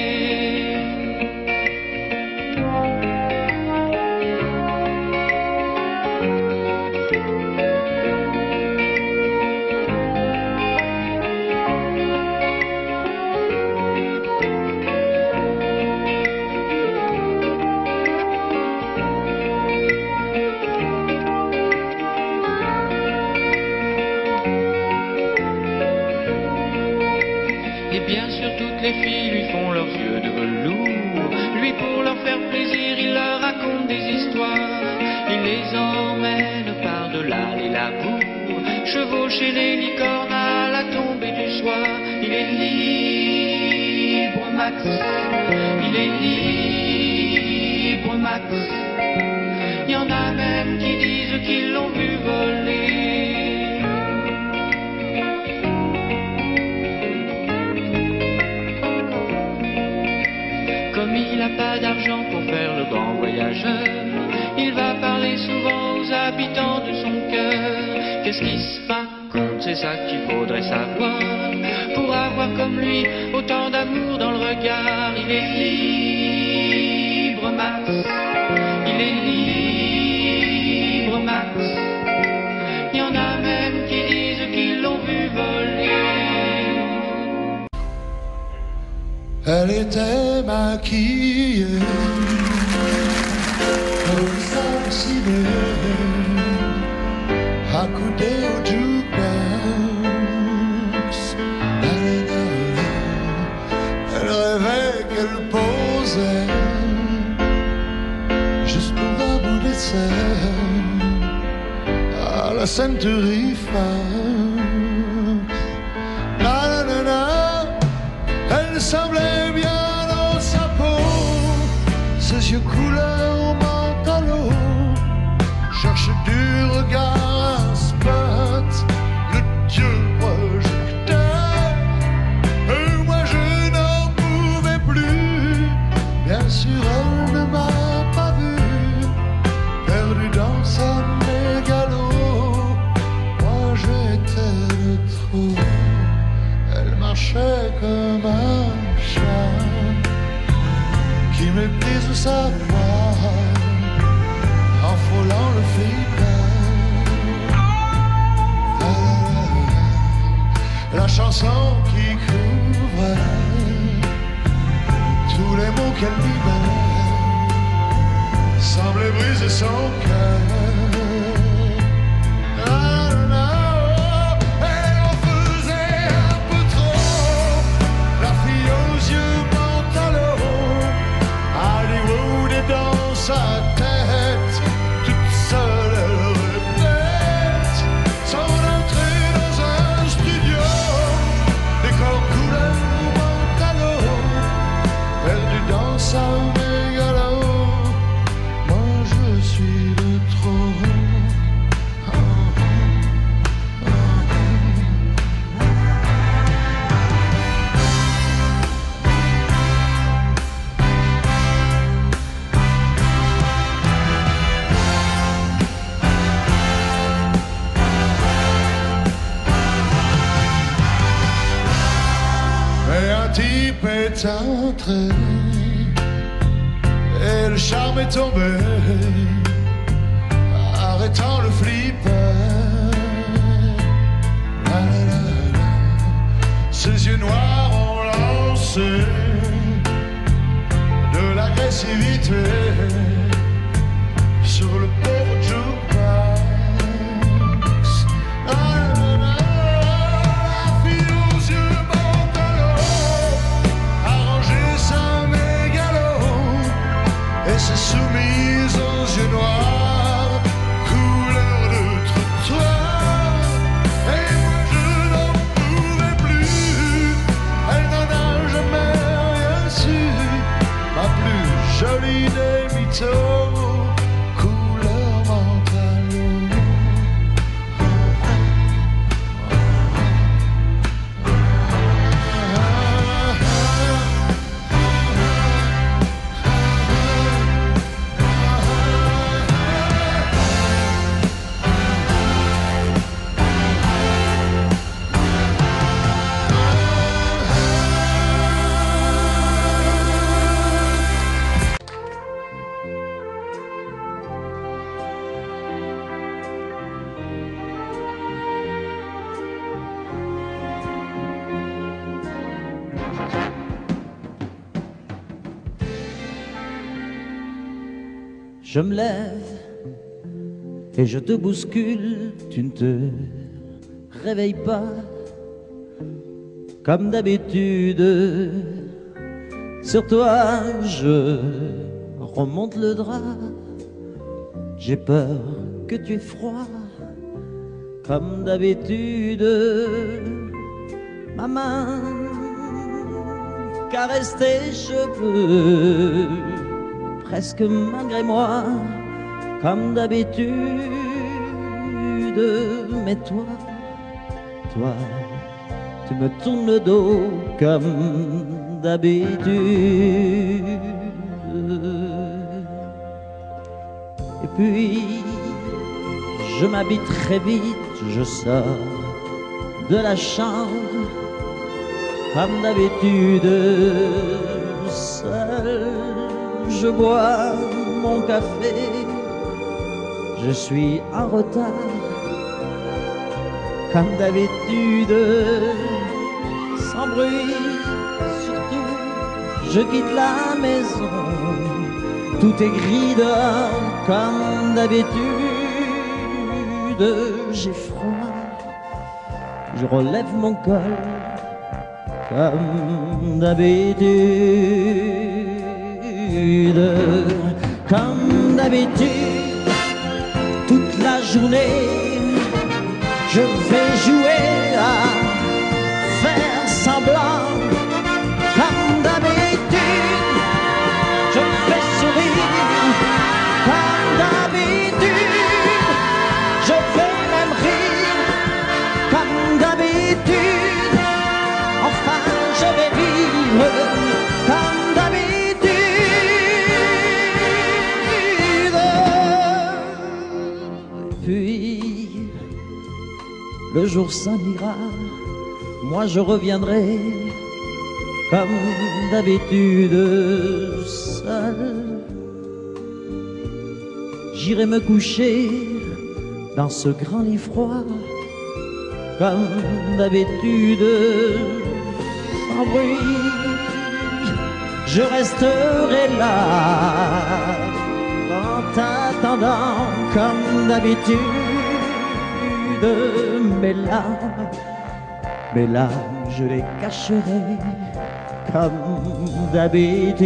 Les filles lui font leurs yeux de velours. Lui, pour leur faire plaisir, il leur raconte des histoires. Il les emmène par-delà les labours, chevaucher les licornes à la tombée du soir. Il est libre, Max, il est libre, Max. Il y en a même qui disent qu'ils l'ont vu voler. Comme il n'a pas d'argent pour faire le grand voyageur, il va parler souvent aux habitants de son cœur. Qu'est-ce qui se raconte, c'est ça qu'il faudrait savoir, pour avoir comme lui autant d'amour dans le regard. Il est libre, Max, il est libre, Max. Il y en a même qui disent qu'ils l'ont vu voler. Elle était maquillée comme ça si belle, accoudée au jukebox. Elle rêvait qu'elle posait juste pour un bout d'essai à la Century Fox. Na na na na, elle semblait bien dans sa peau, ses yeux couleur mentalo, cherche du regard un spot, le Dieu projecteur. Et moi je n'en pouvais plus, bien sûr elle ne m'a pas vu, perdu dans sa mégalo. Moi j'étais le trop, elle marchait comme un chat qui méprise sa voix en frôlant le feedback. La, la chanson qui couvre tous les mots qu'elle libère semblait briser son cœur. Dans sa tête, toute seule elle répète son entrée dans un studio, décor couleur mentalo, perdu dans sa mégalo. Moi je suis le trop. Oh, oh, oh. rentré et le charme est tombé, arrêtant le flipper. La, la, la, la. Ses yeux noirs ont lancé de l'agressivité sur le pauvre jukebox. La, la, la, la. La fille aux yeux pantalons a rangé sa mégalo et s'est soumise aux yeux noirs, couleur de trottoir. Et moi je n'en pouvais plus, elle n'en a jamais rien su, ma plus jolie des mythos, couleur mentalo. Je me lève et je te bouscule, tu ne te réveilles pas comme d'habitude. Sur toi je remonte le drap, j'ai peur que tu aies froid comme d'habitude. Ma main caresse tes cheveux, presque malgré moi, comme d'habitude. Mais toi, toi, tu me tournes le dos comme d'habitude. Et puis, je m'habille très vite, je sors de la chambre, comme d'habitude, seul. Je bois mon café, je suis en retard, comme d'habitude, sans bruit, surtout, je quitte la maison, tout est gris dehors, comme d'habitude, j'ai froid, je relève mon col, comme d'habitude. Comme d'habitude, toute la journée, je vais jouer à faire semblant. Comme d'habitude, je fais sourire. Comme d'habitude, je vais même rire. Comme d'habitude, enfin je vais vivre. Comme d'habitude. Le jour s'en ira, moi je reviendrai comme d'habitude seul. J'irai me coucher dans ce grand lit froid, comme d'habitude, sans bruit. Je resterai là en t'attendant comme d'habitude. Mes larmes, mes larmes, je les cacherai comme d'habitude.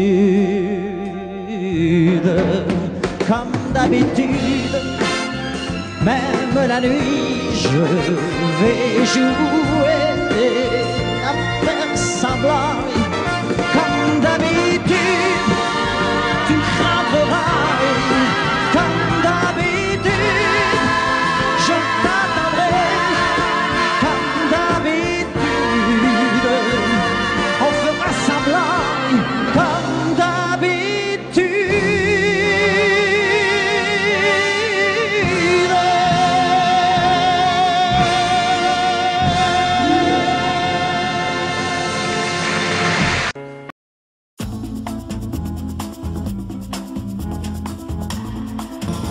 Comme d'habitude, même la nuit, je vais jouer à faire semblant. Comme d'habitude, tu craindras. Comme d'habitude, je t'attendrai. Comme d'habitude, on fera semblant. Comme d'habitude.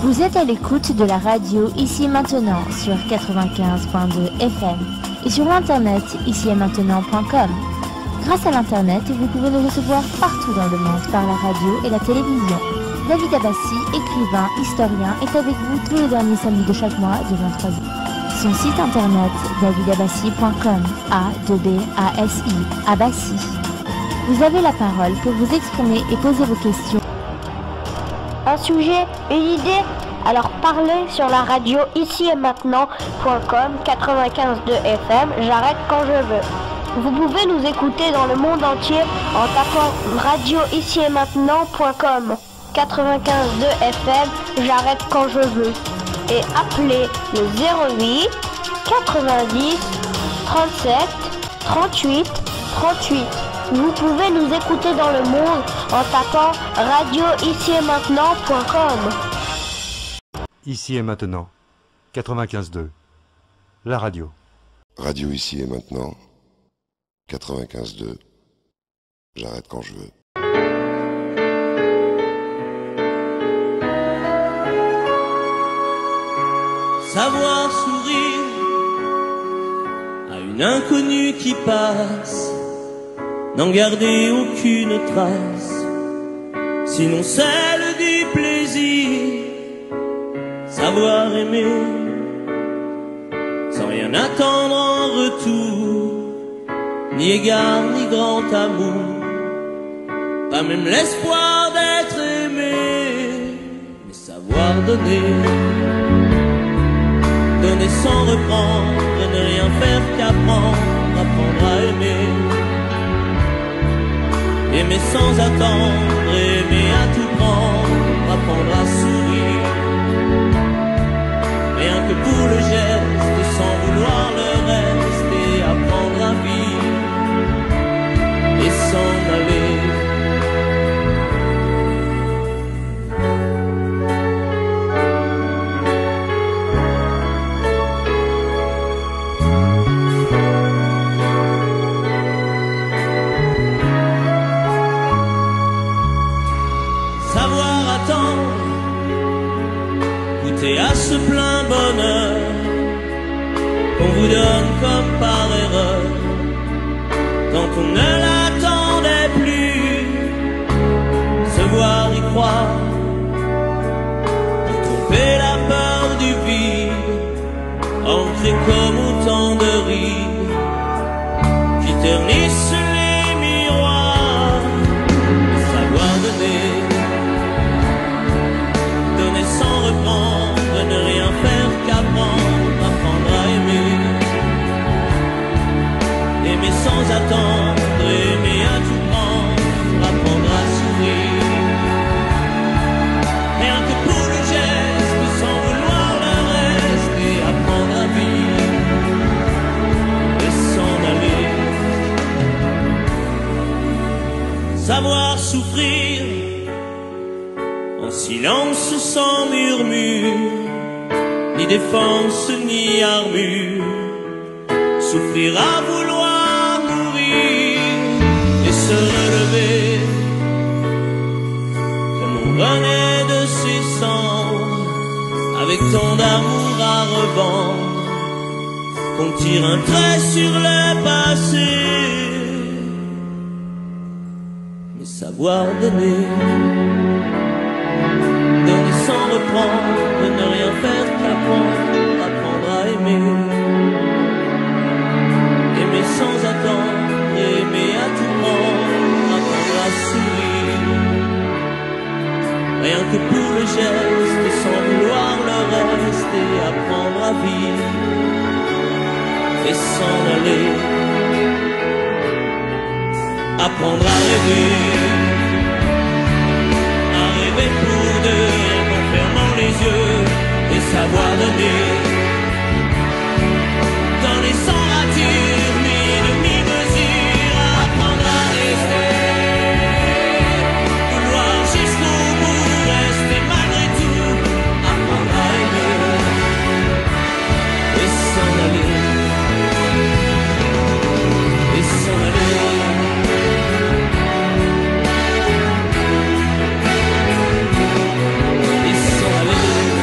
Vous êtes à l'écoute de la radio Ici et Maintenant sur quatre-vingt-quinze point deux F M et sur l'internet ici et maintenant point com. Grâce à l'internet, vous pouvez nous recevoir partout dans le monde par la radio et la télévision. David Abbassi, écrivain, historien, est avec vous tous les derniers samedis de chaque mois de vingt-trois heures. Son site internet david abbassi point com, A deux B A S I, Abbassi. Vous avez la parole pour vous exprimer et poser vos questions. Un sujet, une idée? Alors parlez sur la radio ici et maintenant point com, quatre-vingt-quinze point deux F M, j'arrête quand je veux. Vous pouvez nous écouter dans le monde entier en tapant radio ici et maintenant point com, quatre-vingt-quinze point deux F M, j'arrête quand je veux. Et appelez le zéro huit quatre-vingt-dix trente-sept trente-huit trente-huit. Vous pouvez nous écouter dans le monde en tapant radio ici et maintenant point com. Ici et maintenant, quatre-vingt-quinze point deux, la radio. Radio ici et maintenant, quatre-vingt-quinze point deux, j'arrête quand je veux. Savoir sourire à une inconnue qui passe, n'en garder aucune trace, sinon celle du plaisir. Savoir aimer sans rien attendre en retour, ni égard ni grand amour, pas même l'espoir d'être aimé, mais savoir donner, donner sans reprendre, ne rien faire qu'apprendre, apprendre à aimer, aimer sans attendre, aimer à tout prendre, apprendre à sourire, rien que pour le geste, sans vouloir le reste, et apprendre à vivre et s'en aller. Savoir attendre, goûter à ce plein bonheur qu'on vous donne comme par erreur, quand on ne l'attendait plus, se voir y croire, pour tromper la peur du vide, ancré comme autant de rides qui ternissent les miroirs. Savoir donner, donner sans reprendre, ne rien faire qu'apprendre, apprendre à aimer, aimer sans attendre, aimer à tout prendre, apprendre à sourire, rien que pour le geste, sans vouloir le reste, et apprendre à vivre et s'en aller. Savoir souffrir en silence sans murmure, ni défense ni armure, souffrir à vouloir mourir et se relever comme on renaît de ses cendres, avec tant d'amour à revendre qu'on tire un trait sur le passé, mais savoir donner, donner sans reprendre, ne rien faire qu'apprendre, apprendre à aimer, aimer sans attendre, aimer à tout prendre, apprendre à sourire, rien que pour le geste, sans vouloir le reste, et apprendre à vivre et s'en aller, apprendre à rêver, à rêver pour deux, en fermant les yeux, et savoir donner, donner sans rature, ni demi-mesure, apprendre à rester, vouloir jusqu'au bout, rester malgré tout, apprendre à aimer, et s'en aller, et s'en aller. Et s'en aller.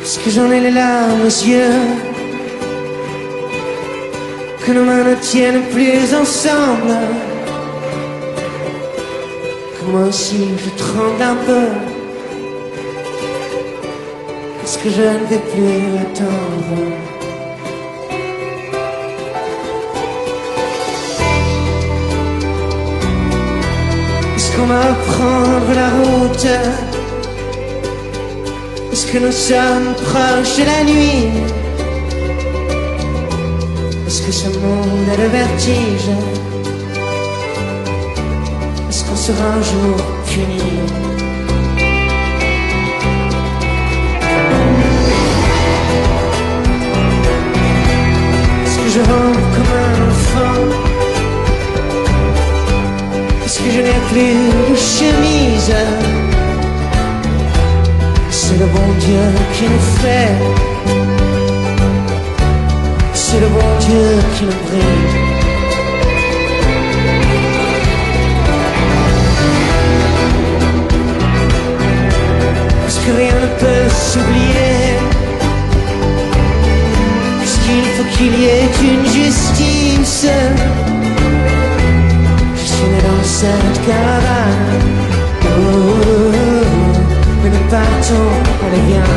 Est-ce que j'en ai les larmes aux yeux, que nos mains ne tiennent plus ensemble, que moi aussi je tremble un peu. Est-ce que je ne vais plus attendre? Est-ce qu'on va prendre la route? Est-ce que nous sommes proches de la nuit? Est-ce que ce monde a le vertige? Est-ce qu'on sera un jour fini? Est-ce que je rentre comme un enfant? Est-ce que je n'ai plus de chemise? C'est le bon Dieu qui nous fait, c'est le bon Dieu qui nous brille. Est-ce que rien ne peut s'oublier? Est-ce qu'il faut qu'il y ait une justice? Je suis né dans cette caravane. Oh, oh, oh. Mais nous partons, allez viens.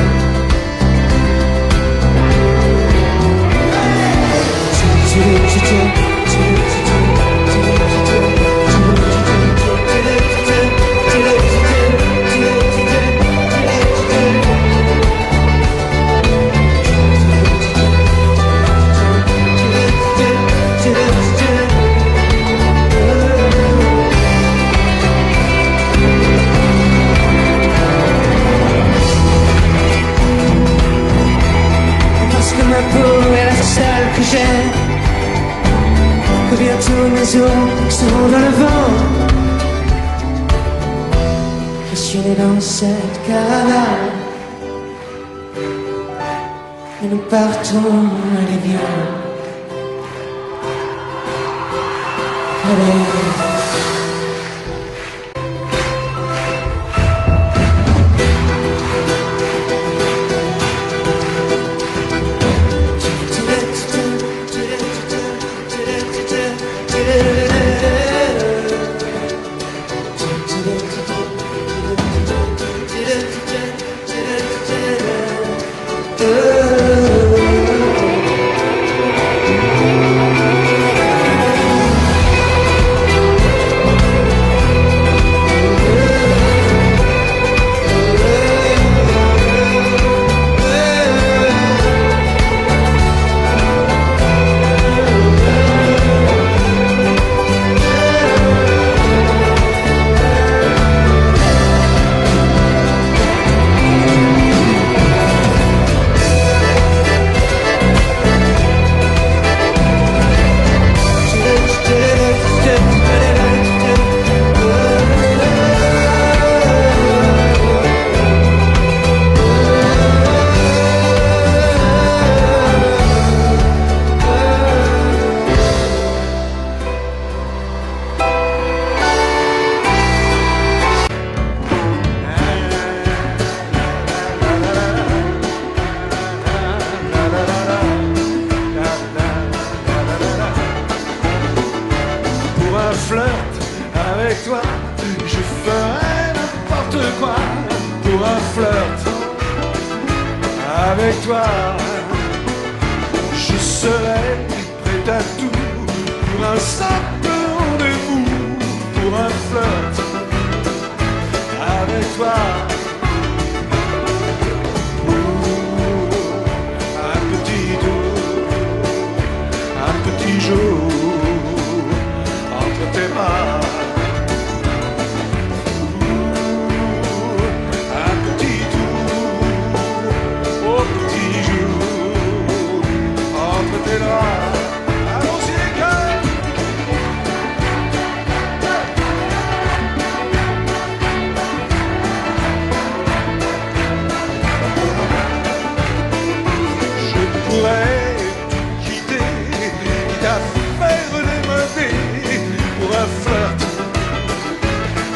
Ma peau est la seule que j'ai, que bientôt mes os seront dans le vent. Je suis né dans cette caravane et nous partons, allez viens. Allez.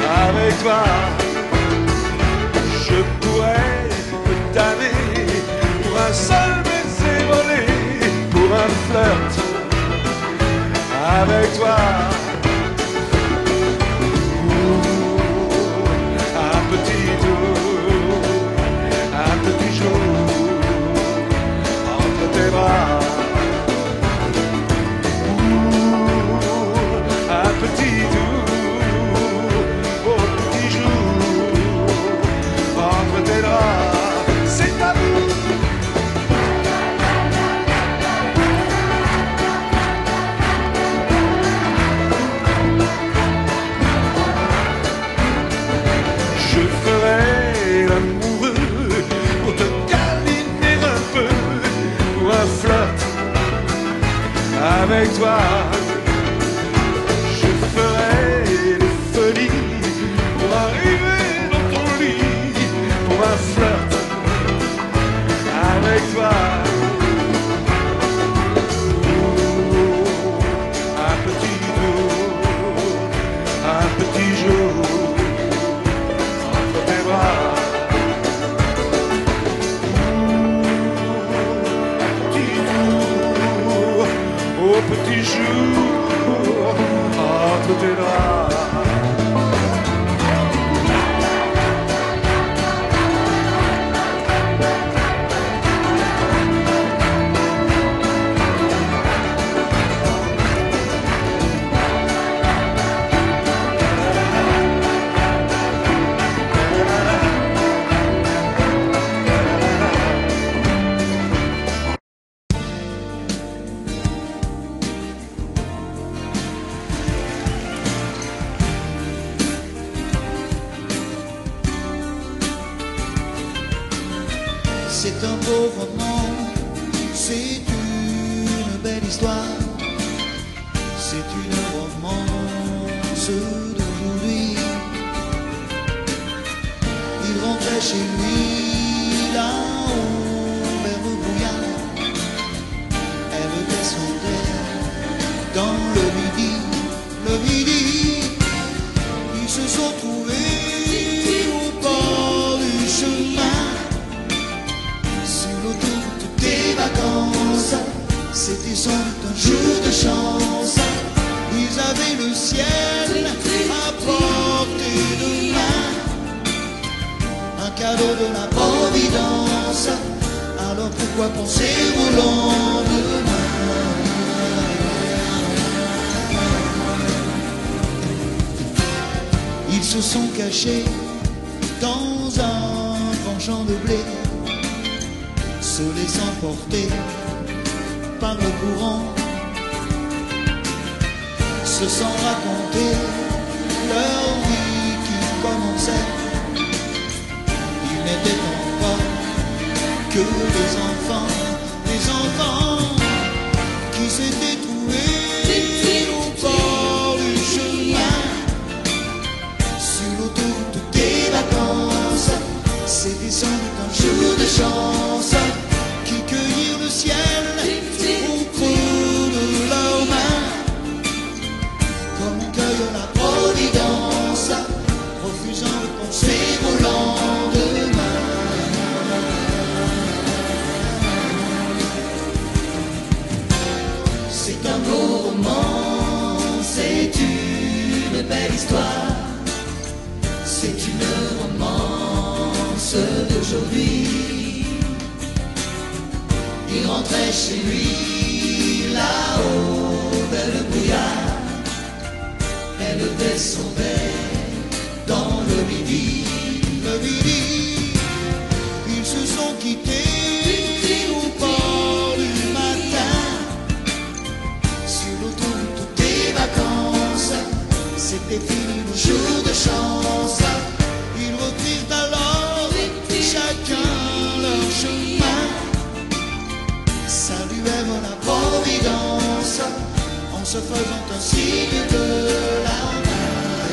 Je pourrais me damner flirte avec toi. Un petit tour, un petit jour entre tes bras. Un petit tour, au petit jour entre tes bras. C'est un beau roman, c'est une belle histoire, c'est une romance d'aujourd'hui. Il rentrait chez lui là-haut vers le brouillard, elle descendait dans le midi, le midi, ils se sont trouvés au bord du chemin. C'était sans doute un jour de chance. Ils avaient le ciel à portée de main, un cadeau de la Providence. Alors pourquoi penser au lendemain? Ils se sont cachés dans un grand champ de blé, se laissant porter par le courant, se sont racontés leur vie qui commençait. Ils n'étaient encore que des enfants, des enfants qui s'étaient trouvés au bord du chemin, sur l'autoroute des vacances. C'était sans doute un jour de chance qui cueillirent le ciel au creux de leurs mains, comme on cueille la Providence, refusant de penser au lendemain. C'est un beau roman, c'est une belle histoire, c'est une romance d'aujourd'hui. Il rentrait chez lui là-haut vers le brouillard, elle descendait dans le midi, le midi. Ils se sont quittés au bord du matin, sur l'autoroute des vacances. C'était fini le jour de chance. Ils reprirent alors chacun leur chemin, saluèrent la Providence en se faisant un signe de la main.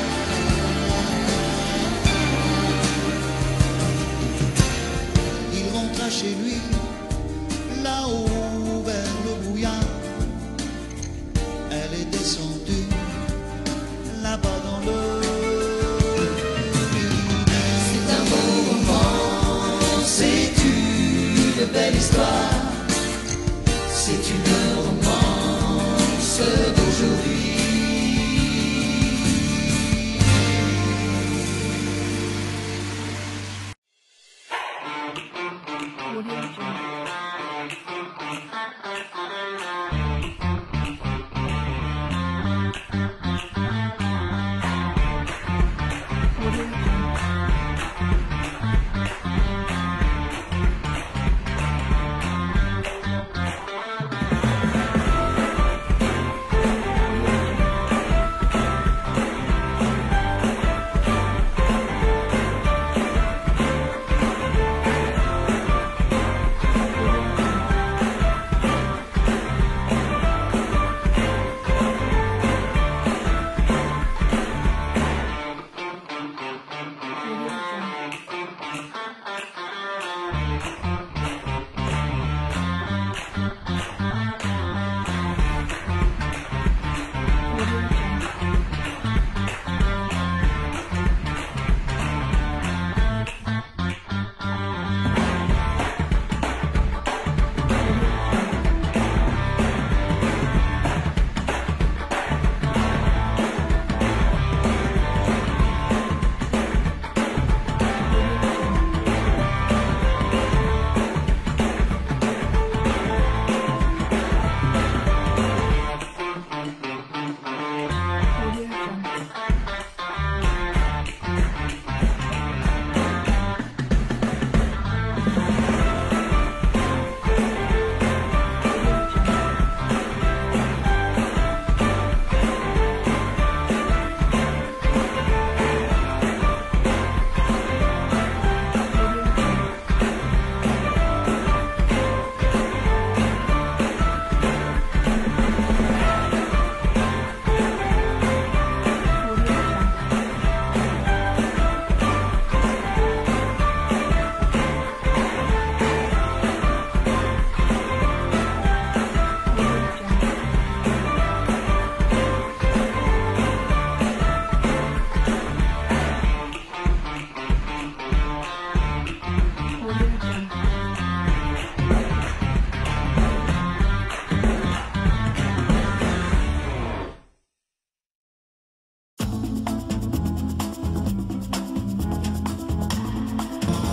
Il rentra chez lui là-haut vers le brouillard, elle est descendue là-bas dans le midi. C'est un beau roman, c'est une belle histoire, c'est une romance d'aujourd'hui.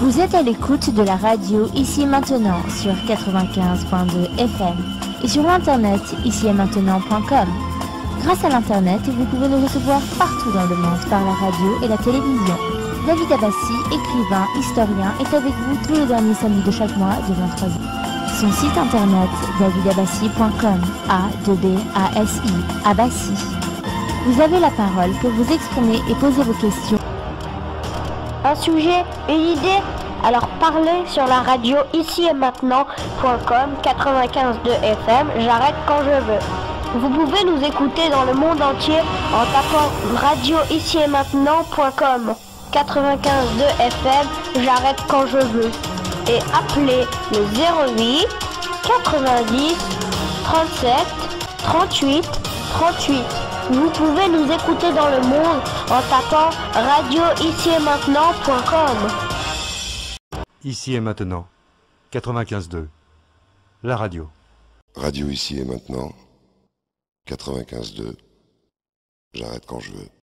Vous êtes à l'écoute de la radio Ici et Maintenant sur quatre-vingt-quinze point deux F M et sur l'internet ici et maintenant point com. Grâce à l'internet, vous pouvez nous recevoir partout dans le monde par la radio et la télévision. David Abbassi, écrivain, historien, est avec vous tous les derniers samedis de chaque mois de vingt-trois heures. Son site internet david abbassi point com, A deux B A S I, Abbassi. Vous avez la parole pour vous exprimer et poser vos questions. Un sujet, une idée? Alors parlez sur la radio ici et maintenant point com, quatre-vingt-quinze point deux F M, j'arrête quand je veux. Vous pouvez nous écouter dans le monde entier en tapant radio ici et maintenant point com, quatre-vingt-quinze point deux F M, j'arrête quand je veux. Et appelez le zéro huit quatre-vingt-dix trente-sept trente-huit trente-huit. Vous pouvez nous écouter dans le monde en tapant radio ici et maintenant point com. Ici et maintenant, quatre-vingt-quinze point deux, la radio. Radio ici et maintenant, quatre-vingt-quinze point deux, j'arrête quand je veux.